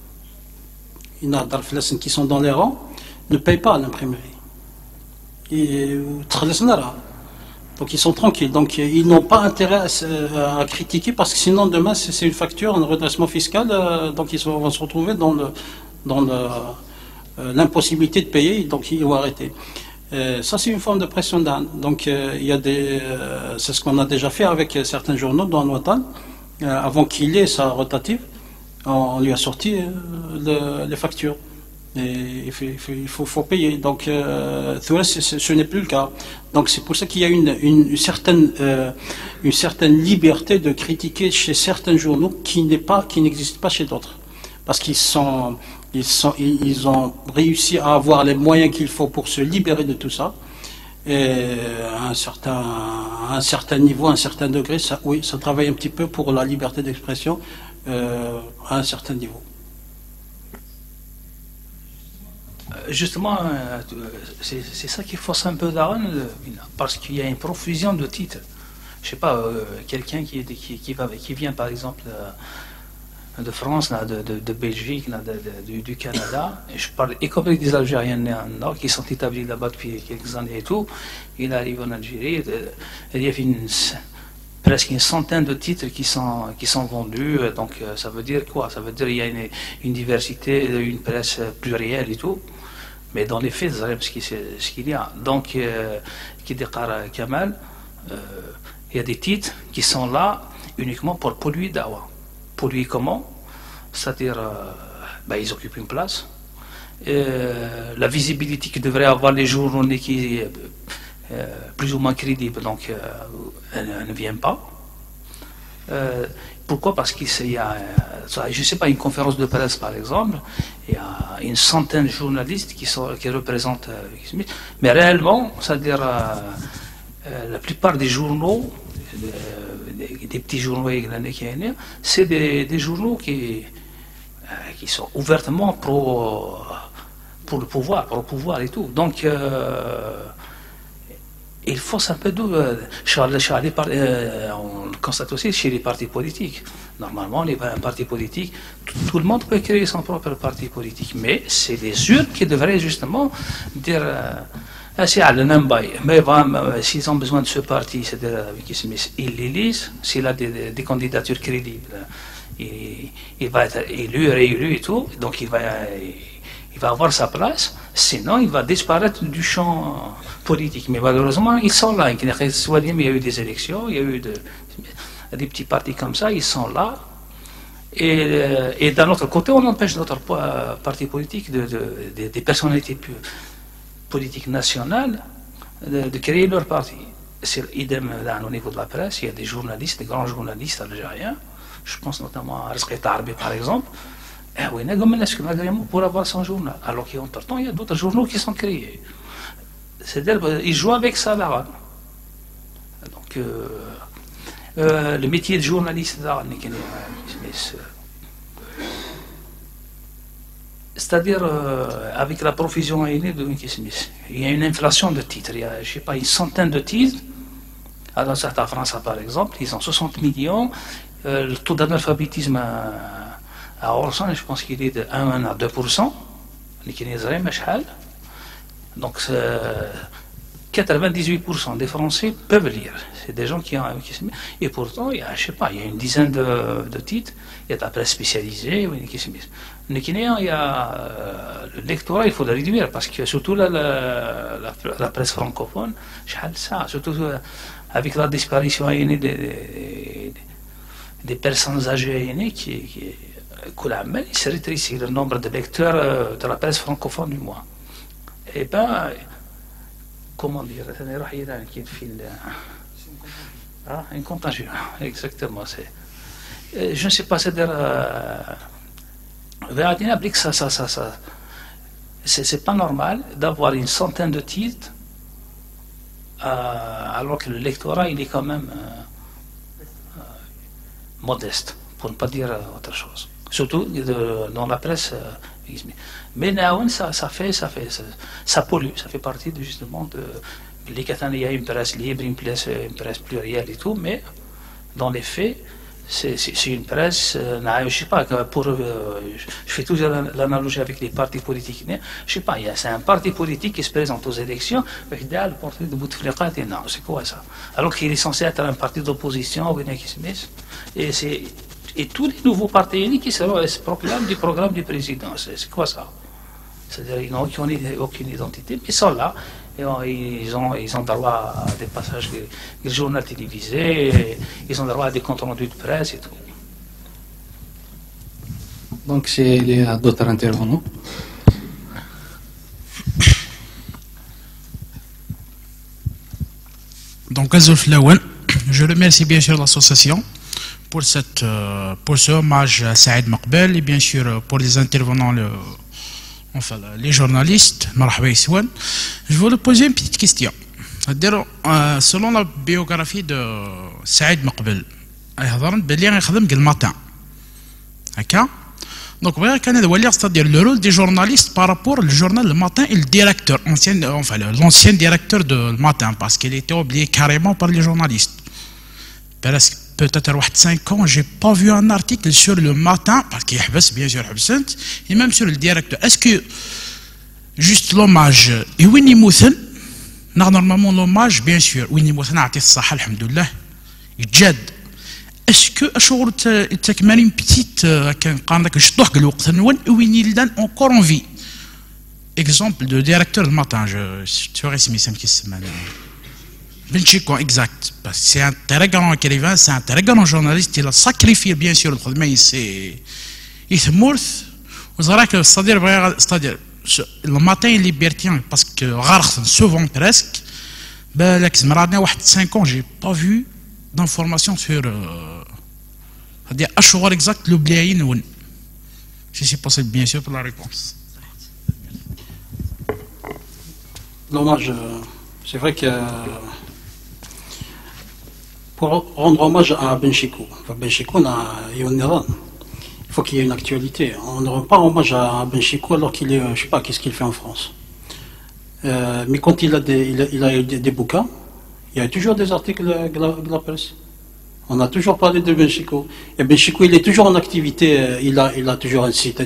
qui sont dans les rangs ne payent pas à l'imprimerie. Donc ils sont tranquilles. Donc ils n'ont pas intérêt à critiquer parce que sinon demain c'est une facture, un redressement fiscal, donc ils vont se retrouver dans l'impossibilité de payer, donc ils vont arrêter. Ça c'est une forme de pression d'âne. Donc il y a c'est ce qu'on a déjà fait avec certains journaux dans le Watan. Avant qu'il ait sa rotative, on lui a sorti les factures. Et il faut payer. Donc, ce n'est plus le cas. Donc, c'est pour ça qu'il y a une certaine liberté de critiquer chez certains journaux qui n'existe pas chez d'autres. Parce qu'ils ont réussi à avoir les moyens qu'il faut pour se libérer de tout ça. Et à un certain niveau, à un certain degré, ça travaille un petit peu pour la liberté d'expression à un certain niveau. Justement, c'est ça qui force un peu Daron, parce qu'il y a une profusion de titres. Je ne sais pas, quelqu'un qui vient par exemple de France, là, de Belgique, là, du Canada, et je parle y compris des Algériens nord qui sont établis là-bas depuis quelques années et tout, il arrive en Algérie, il y a presque une centaine de titres qui sont vendus, donc ça veut dire quoi? Ça veut dire qu'il y a une diversité, une presse plurielle et tout. Mais dans les faits, ce qu'il y a. Donc, qui déclare Kamal, il y a des titres qui sont là uniquement pour polluer Dawa. Polluer comment? C'est-à-dire, ils occupent une place. La visibilité que devraient avoir les journaux qui est plus ou moins crédible, donc elle ne vient pas. Pourquoi? Parce qu'il y a, je ne sais pas, une conférence de presse par exemple, il y a une centaine de journalistes qui représentent mais réellement, c'est-à-dire la plupart des journaux, des petits journaux, c'est des journaux qui sont ouvertement pour le pouvoir et tout. Donc il faut un peu on constate aussi chez les partis politiques. Normalement, un parti politique, tout le monde peut créer son propre parti politique, mais c'est les urnes qui devraient justement dire C'est à l'Nambaï. Mais s'ils ont besoin de ce parti, c'est-à-dire avec Smith, ils l'élisent. S'il a des candidatures crédibles, il va être élu, réélu et tout. Donc il va avoir sa place. Sinon, il va disparaître du champ politique. Mais malheureusement, ils sont là. Il y a eu des élections, il y a eu des petits partis comme ça, ils sont là. Et d'un autre côté, on empêche notre parti politique, des personnalités politiques nationales, de créer leur parti. C'est idem au niveau de la presse. Il y a des journalistes, des grands journalistes algériens. Je pense notamment à Rizqi Tarbi, par exemple. Oui, pour avoir son journal. Alors qu'entre-temps, il y a d'autres journaux qui sont créés. C'est-à-dire qu'ils jouent avec ça là. Donc, le métier de journaliste, c'est-à-dire avec la profusion il y a une inflation de titres. Il y a, je sais pas, une centaine de titres. Alors, à France, par exemple, ils ont 60 millions. Le taux d'analphabétisme à Orson, je pense qu'il est de 1 à 2%. Donc, 98% des Français peuvent lire. C'est des gens qui ont. Et pourtant, il y a, je sais pas, il y a une dizaine de titres. Il y a de la presse spécialisée. Il y a le lectorat, il faut le réduire parce que surtout la presse francophone, surtout avec la disparition des personnes âgées qui il se rétrécit le nombre de lecteurs de la presse francophone du mois. Et ben, comment dire, une contagion, exactement. Je ne sais pas, c'est-à-dire, c'est pas normal d'avoir une centaine de titres alors que le lectorat il est quand même modeste, pour ne pas dire autre chose. Surtout dans la presse. Mais ça pollue, ça fait partie justement de. Il y a une presse libre, une presse plurielle et tout, mais dans les faits, c'est une presse. Je sais pas, je fais toujours l'analogie avec les partis politiques. Je sais pas, c'est un parti politique qui se présente aux élections avec le portrait de Bouteflika. Non, c'est quoi ça? Alors qu'il est censé être un parti d'opposition, et tous les nouveaux partis qui se proclament du programme du président. C'est quoi ça? C'est-à-dire qu'ils n'ont aucune identité, mais ils sont là. Et ils ont droit à des passages des journaux télévisés, ils ont droit à des comptes rendus de presse et tout. Donc, il y a d'autres intervenants. Donc, Azolf Lawan, je remercie bien sûr l'association pour ce hommage à Saïd Maqbel et bien sûr pour les intervenants, les journalistes. Je vais vous poser une petite question. C'est-à-dire, selon la biographie de Saïd Maqbel, il خدم le matin. Donc, c'est-à-dire le rôle des journalistes par rapport au journal Le Matin et le directeur, l'ancien directeur de Le Matin, parce qu'il était oublié carrément par les journalistes. Peut-être 5 ans, je n'ai pas vu un article sur Le Matin, parce qu'il y a bien sûr, et même sur le directeur. Est-ce que juste l'hommage, et Winnie Mouthen, normalement l'hommage, bien sûr, Winnie Mouthen a été sahal, alhamdoulilah, et Djad. Est-ce que tu as une petite Winnie Ldan encore en vie? Exemple de directeur Le Matin, tu aurais mis ça qui se mène. Benchiko, exact. C'est un très grand écrivain, c'est un très grand journaliste. Il a sacrifié, bien sûr, le khadma. Il se mort. C'est-à-dire, Le Matin est libertien, parce que souvent presque. Il y a 5 ans, je n'ai pas vu d'informations sur. C'est-à-dire, à exact, l'oublié. Si c'est possible, bien sûr, pour la réponse. L'hommage, c'est vrai que. Pour rendre hommage à Benchiko, il faut qu'il y ait une actualité. On ne rend pas hommage à Benchiko alors qu'il est, je ne sais pas, qu'est-ce qu'il fait en France. Mais quand il a des bouquins, il y a toujours des articles de la presse. On a toujours parlé de Benchiko. Et Benchiko, il est toujours en activité, il a toujours un site,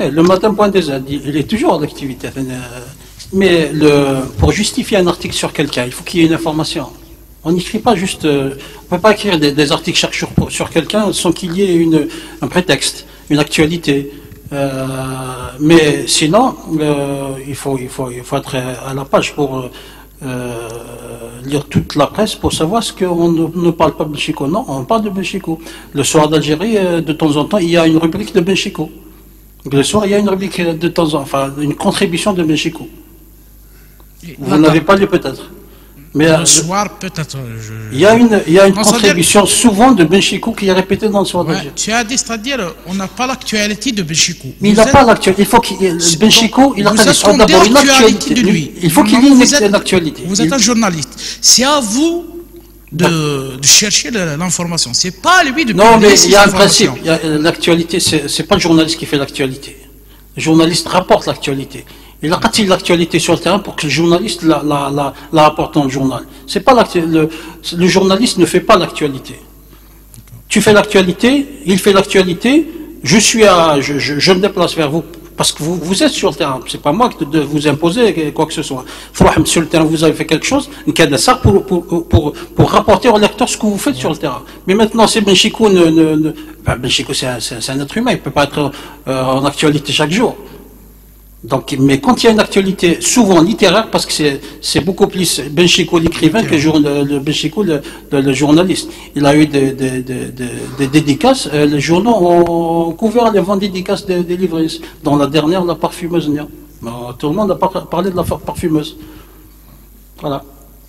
Le matin.dz, il est toujours en activité. Mais pour justifier un article sur quelqu'un, il faut qu'il y ait une information. On n'écrit pas juste... on ne peut pas écrire des articles chaque jour sur quelqu'un sans qu'il y ait un prétexte, une actualité. Mais sinon, il faut être à la page pour lire toute la presse pour savoir ce qu'on ne parle pas de Benchico. Non, on parle de Benchico. Le soir d'Algérie, de temps en temps, il y a une rubrique de Benchico. Le soir, il y a une rubrique de temps en temps, enfin, une contribution de Benchico. Vous n'avez pas lu peut-être. Mais le soir, peut-être. Il y a une contribution souvent de Benchico qui est répétée dans le soir d'Algérie. Tu as dit, c'est-à-dire, on n'a pas l'actualité de Benchico. Mais il n'a pas l'actualité. Il faut qu'il Benchico, il a d'abord une actualité de lui. Il faut qu'il y ait une actualité. Vous êtes un journaliste. C'est à vous de chercher l'information. C'est pas lui de. Non, mais il y a un principe. L'actualité, c'est pas le journaliste qui fait l'actualité. Le journaliste rapporte l'actualité. Il a raté l'actualité sur le terrain pour que le journaliste la rapporte dans le journal. C'est pas le journaliste ne fait pas l'actualité. Tu fais l'actualité, il fait l'actualité, je me déplace vers vous parce que vous êtes sur le terrain. C'est pas moi de vous imposer quoi que ce soit. Sur le terrain, vous avez fait quelque chose, ça pour rapporter au lecteur ce que vous faites sur le terrain. Mais maintenant, c'est Benchico, Benchico c'est un être humain, il peut pas être en actualité chaque jour. Donc, mais quand il y a une actualité souvent littéraire, parce que c'est beaucoup plus Benchico l'écrivain que le Benchico le journaliste. Il a eu des dédicaces, les journaux ont couvert les ventes dédicaces des livresses, dont la dernière, la parfumeuse. Tout le monde a parlé de la parfumeuse. Voilà.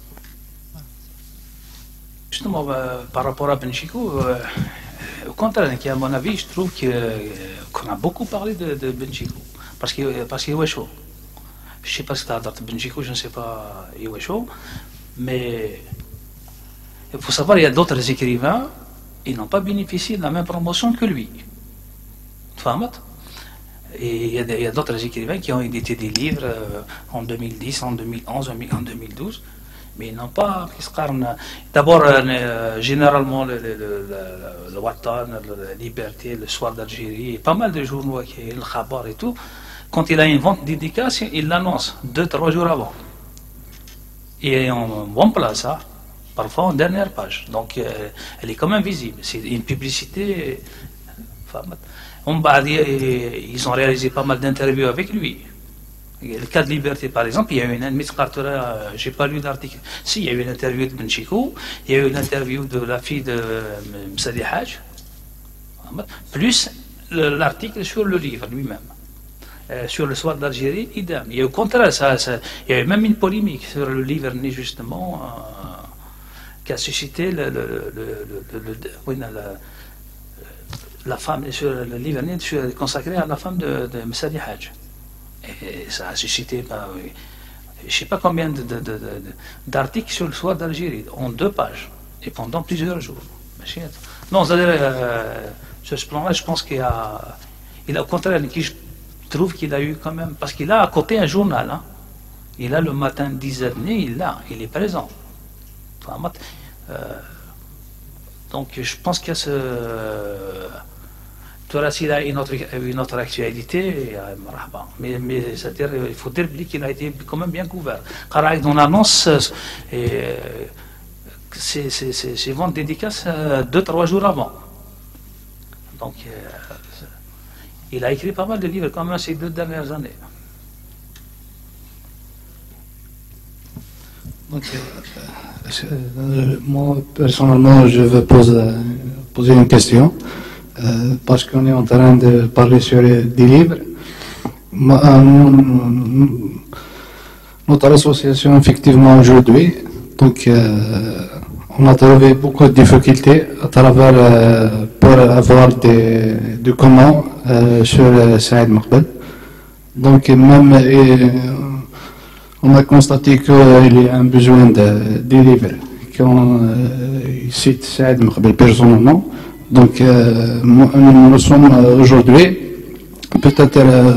Justement, par rapport à Benchico, au contraire, à mon avis, je trouve qu'on a beaucoup parlé de Benchico. Parce qu'il est chaud. Je ne sais pas ce que tu as dit Benchico, je ne sais pas, il est chaud. Mais il faut savoir, il y a d'autres écrivains, ils n'ont pas bénéficié de la même promotion que lui. Tu vois, et il y a d'autres écrivains qui ont édité des livres en 2010, en 2011, en 2012. Mais ils n'ont pas pris ce carne. D'abord, généralement, le Watan, la Liberté, le Soir d'Algérie, pas mal de journaux, le Khabar et tout, quand il a une vente dédicace, il l'annonce 2-3 jours avant. Et en bonne place, hein, parfois en dernière page. Donc, elle est quand même visible. C'est une publicité. Ils ont réalisé pas mal d'interviews avec lui. Le cas de Liberté, par exemple, il y a eu une j'ai pas lu d'article. Si, il y a eu une interview de Benchico, il y a eu une interview de la fille de Msadi Haj, plus l'article sur le livre lui-même. Sur le soir d'Algérie, idem. Il y a au contraire, il y a eu même une polémique sur le livre, justement, qui a suscité la femme, sur le livre consacré à la femme de Msadi Haj. Et ça a suscité, je ne sais pas combien d'articles sur le soir d'Algérie, en 2 pages, et pendant plusieurs jours. Non, c'est-à-dire, sur ce plan-là, je pense qu'il a au contraire, je trouve qu'il a eu quand même, parce qu'il a à côté un journal, hein. Il a le matin 10h, il est présent. Donc je pense qu'il y a s'il a une autre actualité, mais c'est-à-dire, il faut dire qu'il a été quand même bien couvert. Car on annonce ses ventes dédicaces 2-3 jours avant. Donc, il a écrit pas mal de livres quand même ces 2 dernières années. Donc, moi, personnellement, je veux poser une question. Parce qu'on est en train de parler sur des livres. Notre association, effectivement, aujourd'hui, donc, on a trouvé beaucoup de difficultés à travers pour avoir des commandes sur Saïd Maqbel. Donc, même, on a constaté qu'il y a un besoin de livres qui citent Saïd Maqbel personnellement. Donc, nous sommes aujourd'hui, peut-être,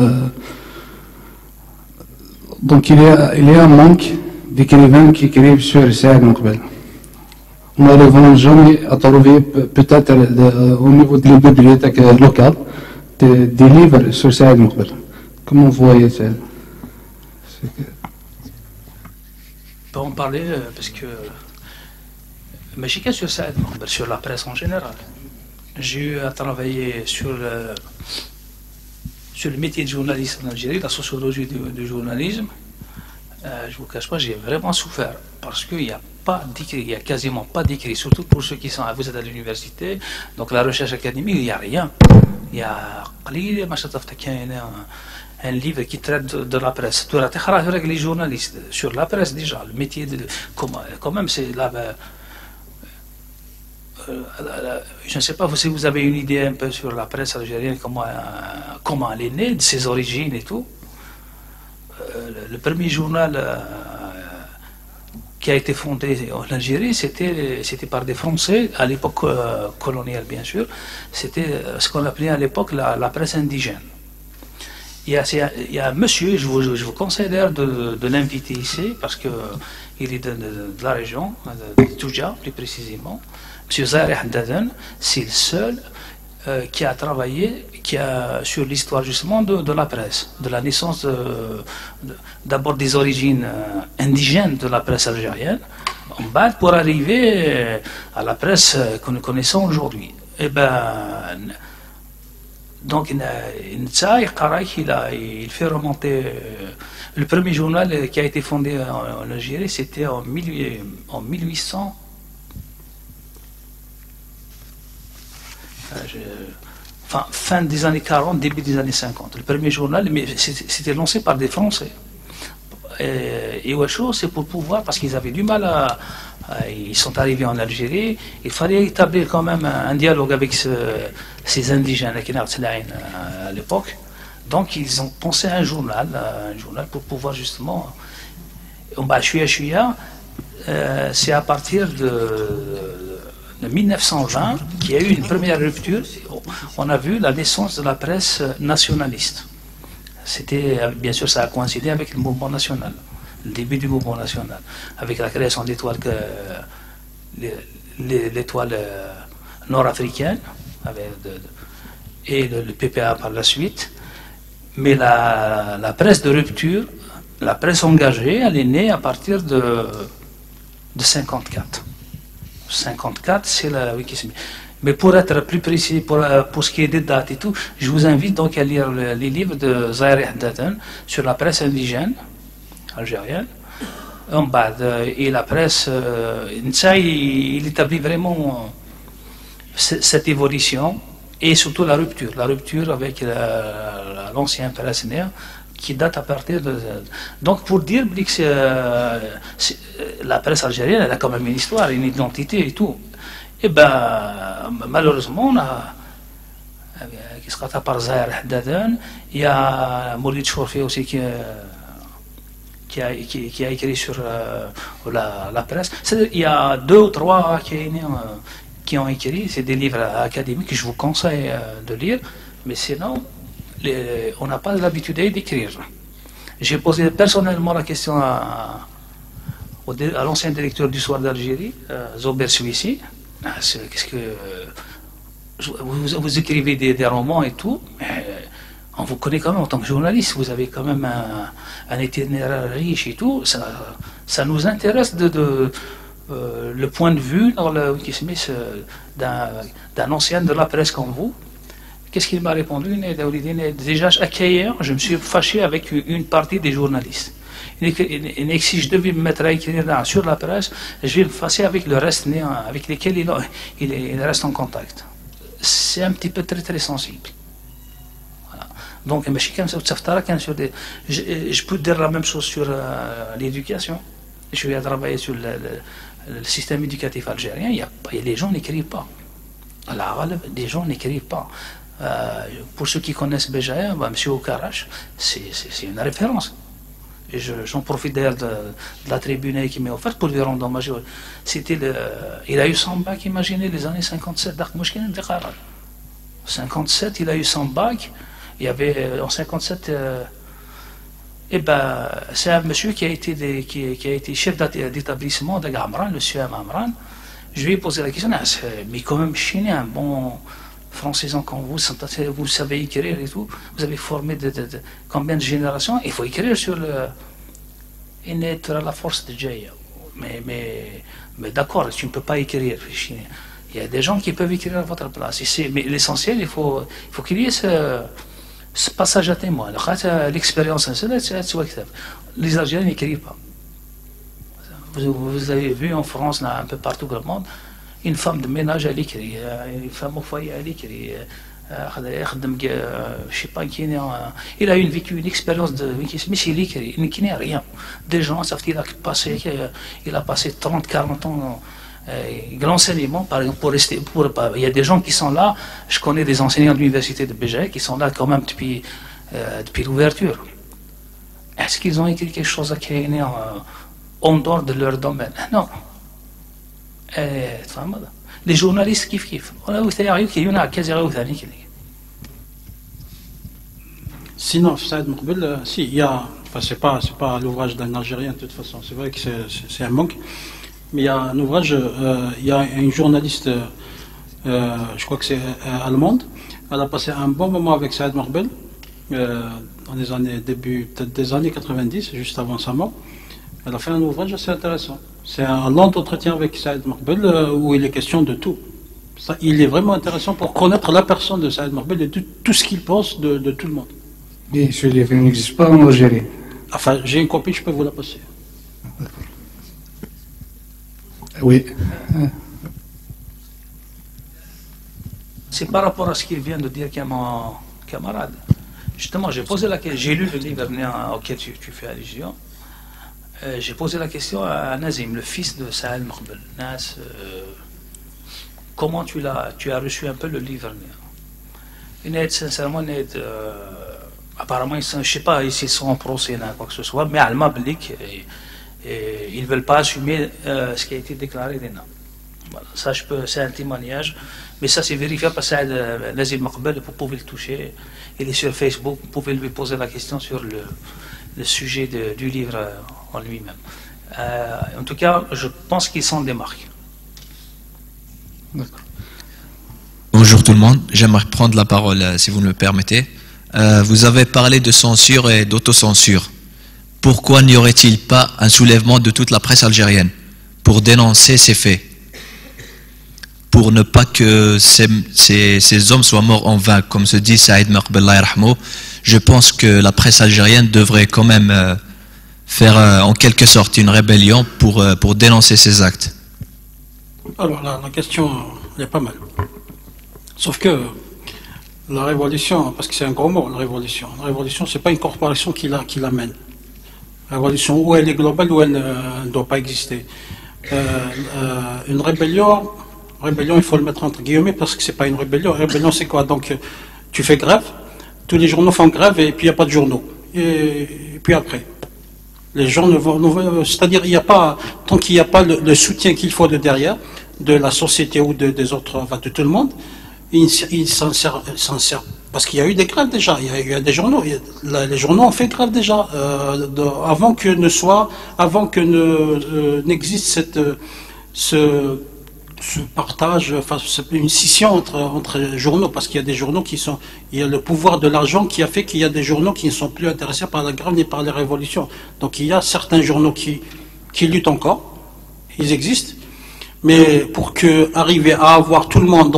donc il y a un manque d'écrivains qui écrivent sur Saïd Maqbel. On n'arrive jamais à trouver, peut-être au niveau des bibliothèques locales, des livres sur Saïd Moukbel. Comment vous voyez ça? On peut en parler parce que mais j'ai qu'à sur Saïd Moukbel, sur la presse en général. J'ai eu à travailler sur le métier de journaliste en Algérie, la sociologie du journalisme. Je ne vous cache pas, j'ai vraiment souffert parce qu'il n'y a pas d'écrit, il n'y a quasiment pas d'écrit, surtout pour ceux qui sont, vous êtes à l'université, donc la recherche académique, il n'y a rien. Il y a un livre qui traite de la presse, avec les journalistes, sur la presse déjà, le métier de. Quand même, c'est là. Je ne sais pas si vous avez une idée un peu sur la presse algérienne, comment elle est née, de ses origines et tout. Le premier journal qui a été fondé en Algérie, c'était par des Français, à l'époque coloniale bien sûr, c'était ce qu'on appelait à l'époque la presse indigène. Il y a un monsieur, je vous conseille d'ailleurs de l'inviter ici, parce qu'il est de la région, de Touja plus précisément. M. Zahir Haddaden, c'est le seul qui a travaillé sur l'histoire justement de la presse, de la naissance d'abord des origines indigènes de la presse algérienne, pour arriver à la presse que nous connaissons aujourd'hui. Et donc il fait remonter le premier journal qui a été fondé en Algérie, c'était en 1800. Fin des années 40, début des années 50. Le premier journal, mais c'était lancé par des Français. Et Ouacho, c'est pour pouvoir, parce qu'ils avaient du mal ils sont arrivés en Algérie, il fallait établir quand même un dialogue avec ces indigènes à l'époque. Donc ils ont pensé à un journal pour pouvoir justement. C'est à partir de 1920 qu'il y a eu une première rupture. On a vu la naissance de la presse nationaliste. C'était, bien sûr, ça a coïncidé avec le mouvement national, le début du mouvement national, avec la création de l'étoile nord-africaine et le PPA par la suite. Mais la presse de rupture, la presse engagée, elle est née à partir de 54. 54, c'est la Wikisme. Mais pour être plus précis, pour ce qui est des dates et tout, je vous invite donc à lire les livres de Zahir Haddaden sur la presse indigène algérienne. Et la presse, il établit vraiment cette évolution et surtout la rupture avec l'ancienne presse néa qui date à partir de. Donc pour dire que la presse algérienne, elle a quand même une histoire, une identité et tout. Et malheureusement, on a. Qui se rattrape par Zahir Haddaden, il y a Moulid Chourfi aussi qui a écrit sur la presse. Il y a 2 ou 3 qui ont écrit, c'est des livres académiques que je vous conseille de lire, mais sinon, on n'a pas l'habitude d'écrire. J'ai posé personnellement la question à l'ancien directeur du Soir d'Algérie, Zober Suissi. Qu'est-ce que vous écrivez des romans et tout, mais on vous connaît quand même en tant que journaliste, vous avez quand même un itinéraire riche et tout, ça nous intéresse le point de vue d'un ancien de la presse comme vous. Qu'est-ce qu'il m'a répondu? Déjà, je me suis fâché avec une partie des journalistes. Si je devais me mettre à écrire sur la presse, je vais me fâcher avec le reste avec lesquels il reste en contact. C'est un petit peu très très sensible. Voilà. Donc, je peux dire la même chose sur l'éducation. Je vais travailler sur le système éducatif algérien. Les gens n'écrivent pas. Les gens n'écrivent pas. Pour ceux qui connaissent Béjaïa, M. Okarash, c'est une référence. Et j'en profite d'ailleurs de la tribune qui m'est offerte pour lui rendre hommage. Il a eu son bac, imaginez, les années 57. 57, il a eu son bac. Il y avait en 57. C'est un monsieur qui a été chef d'établissement de Amran, le CM Amran. Je lui ai posé la question, mais quand même, Chine, un bon francisant comme vous savez écrire et tout, vous avez formé combien de générations? Il faut écrire sur le... Et être à la force de Jaya. Mais d'accord, tu ne peux pas écrire. Il y a des gens qui peuvent écrire à votre place. Mais l'essentiel, il faut qu'il y ait ce passage à témoin. L'expérience, les Algériens n'écrivent pas. Vous avez vu en France, là, un peu partout dans le monde, une femme de ménage, elle écrit. Une femme au foyer, elle écrit. Je sais pas qui est. Il a vécu une expérience de. Mais il écrit, il n'y a rien. Des gens savent qu'il a passé 30, 40 ans. L'enseignement, par exemple, il y a des gens qui sont là, je connais des enseignants de l'université de Béjaï qui sont là quand même depuis l'ouverture. Est-ce qu'ils ont écrit quelque chose à créer en dehors de leur domaine? Non. Les journalistes kiffent. Sinon, Saïd Mourbel, si, il y a, enfin, c'est pas l'ouvrage d'un Algérien de toute façon, c'est vrai que c'est un manque, mais il y a un ouvrage, il y a une journaliste, je crois que c'est allemande, elle a passé un bon moment avec Saïd Mourbel, dans les années, peut-être des années 90, juste avant sa mort. Elle a fait un ouvrage assez intéressant. C'est un long entretien avec Saïd Mourbel où il est question de tout. Ça, il est vraiment intéressant pour connaître la personne de Saïd Mourbel et tout ce qu'il pense de tout le monde. Et ce livre n'existe pas en Algérie. Enfin, j'ai une copie, je peux vous la passer. Oui. C'est par rapport à ce qu'il vient de dire qu'à mon camarade. Justement, j'ai posé la question, j'ai lu le livre auquel tu fais allusion. J'ai posé la question à Nazim, le fils de Saïd Mourbel. Nas, comment tu as reçu un peu le livre? Sincèrement, apparemment, je ne sais pas s'ils sont en procès, quoi que ce soit, mais Alma Blik, ils ne veulent pas assumer ce qui a été déclaré des noms. Voilà, ça, c'est un témoignage, mais ça, c'est vérifiable par Saïd Nazim Mourbel, vous pouvez le toucher. Il est sur Facebook, vous pouvez lui poser la question sur le sujet du livre en lui-même. En tout cas, je pense qu'il s'en démarque. D'accord. Bonjour tout le monde, j'aimerais prendre la parole si vous me le permettez. Vous avez parlé de censure et d'autocensure. Pourquoi n'y aurait-il pas un soulèvement de toute la presse algérienne pour dénoncer ces faits? Pour ne pas que ces hommes soient morts en vain, comme se dit Saïd Mourbel, je pense que la presse algérienne devrait quand même faire en quelque sorte une rébellion pour dénoncer ces actes. Alors la question, elle est pas mal. Sauf que la révolution, parce que c'est un gros mot, la révolution, c'est pas une corporation qui l'amène. La révolution, ou elle est globale, ou elle ne doit pas exister. Une rébellion, il faut le mettre entre guillemets, parce que c'est pas une rébellion. Rébellion, c'est quoi? Donc, tu fais grève, tous les journaux font grève, et puis il n'y a pas de journaux. Et puis après, les gens ne vont, c'est-à-dire, il n'y a pas, tant qu'il n'y a pas le soutien qu'il faut de derrière, de la société ou des autres, enfin, de tout le monde, il s'en sert, parce qu'il y a eu des grèves déjà, il y a des journaux, les journaux ont fait grève déjà, avant que n'existe ce partage, enfin une scission entre journaux, parce qu'il y a des journaux il y a le pouvoir de l'argent qui a fait qu'il y a des journaux qui ne sont plus intéressés par la grève ni par les révolutions. Donc il y a certains journaux qui luttent encore, ils existent. Mais pour arriver à avoir tout le monde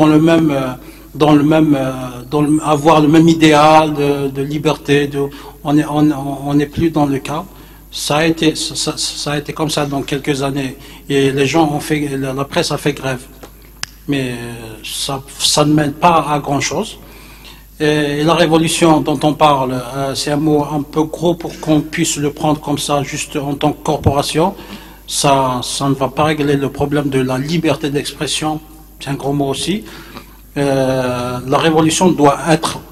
avoir le même idéal de liberté, on n'est plus dans le cas. Ça a été comme ça dans quelques années. Et les gens la presse a fait grève. Mais ça ne mène pas à grand chose. Et la révolution dont on parle, c'est un mot un peu gros pour qu'on puisse le prendre comme ça, juste en tant que corporation. Ça ne va pas régler le problème de la liberté d'expression, c'est un gros mot aussi. La révolution doit être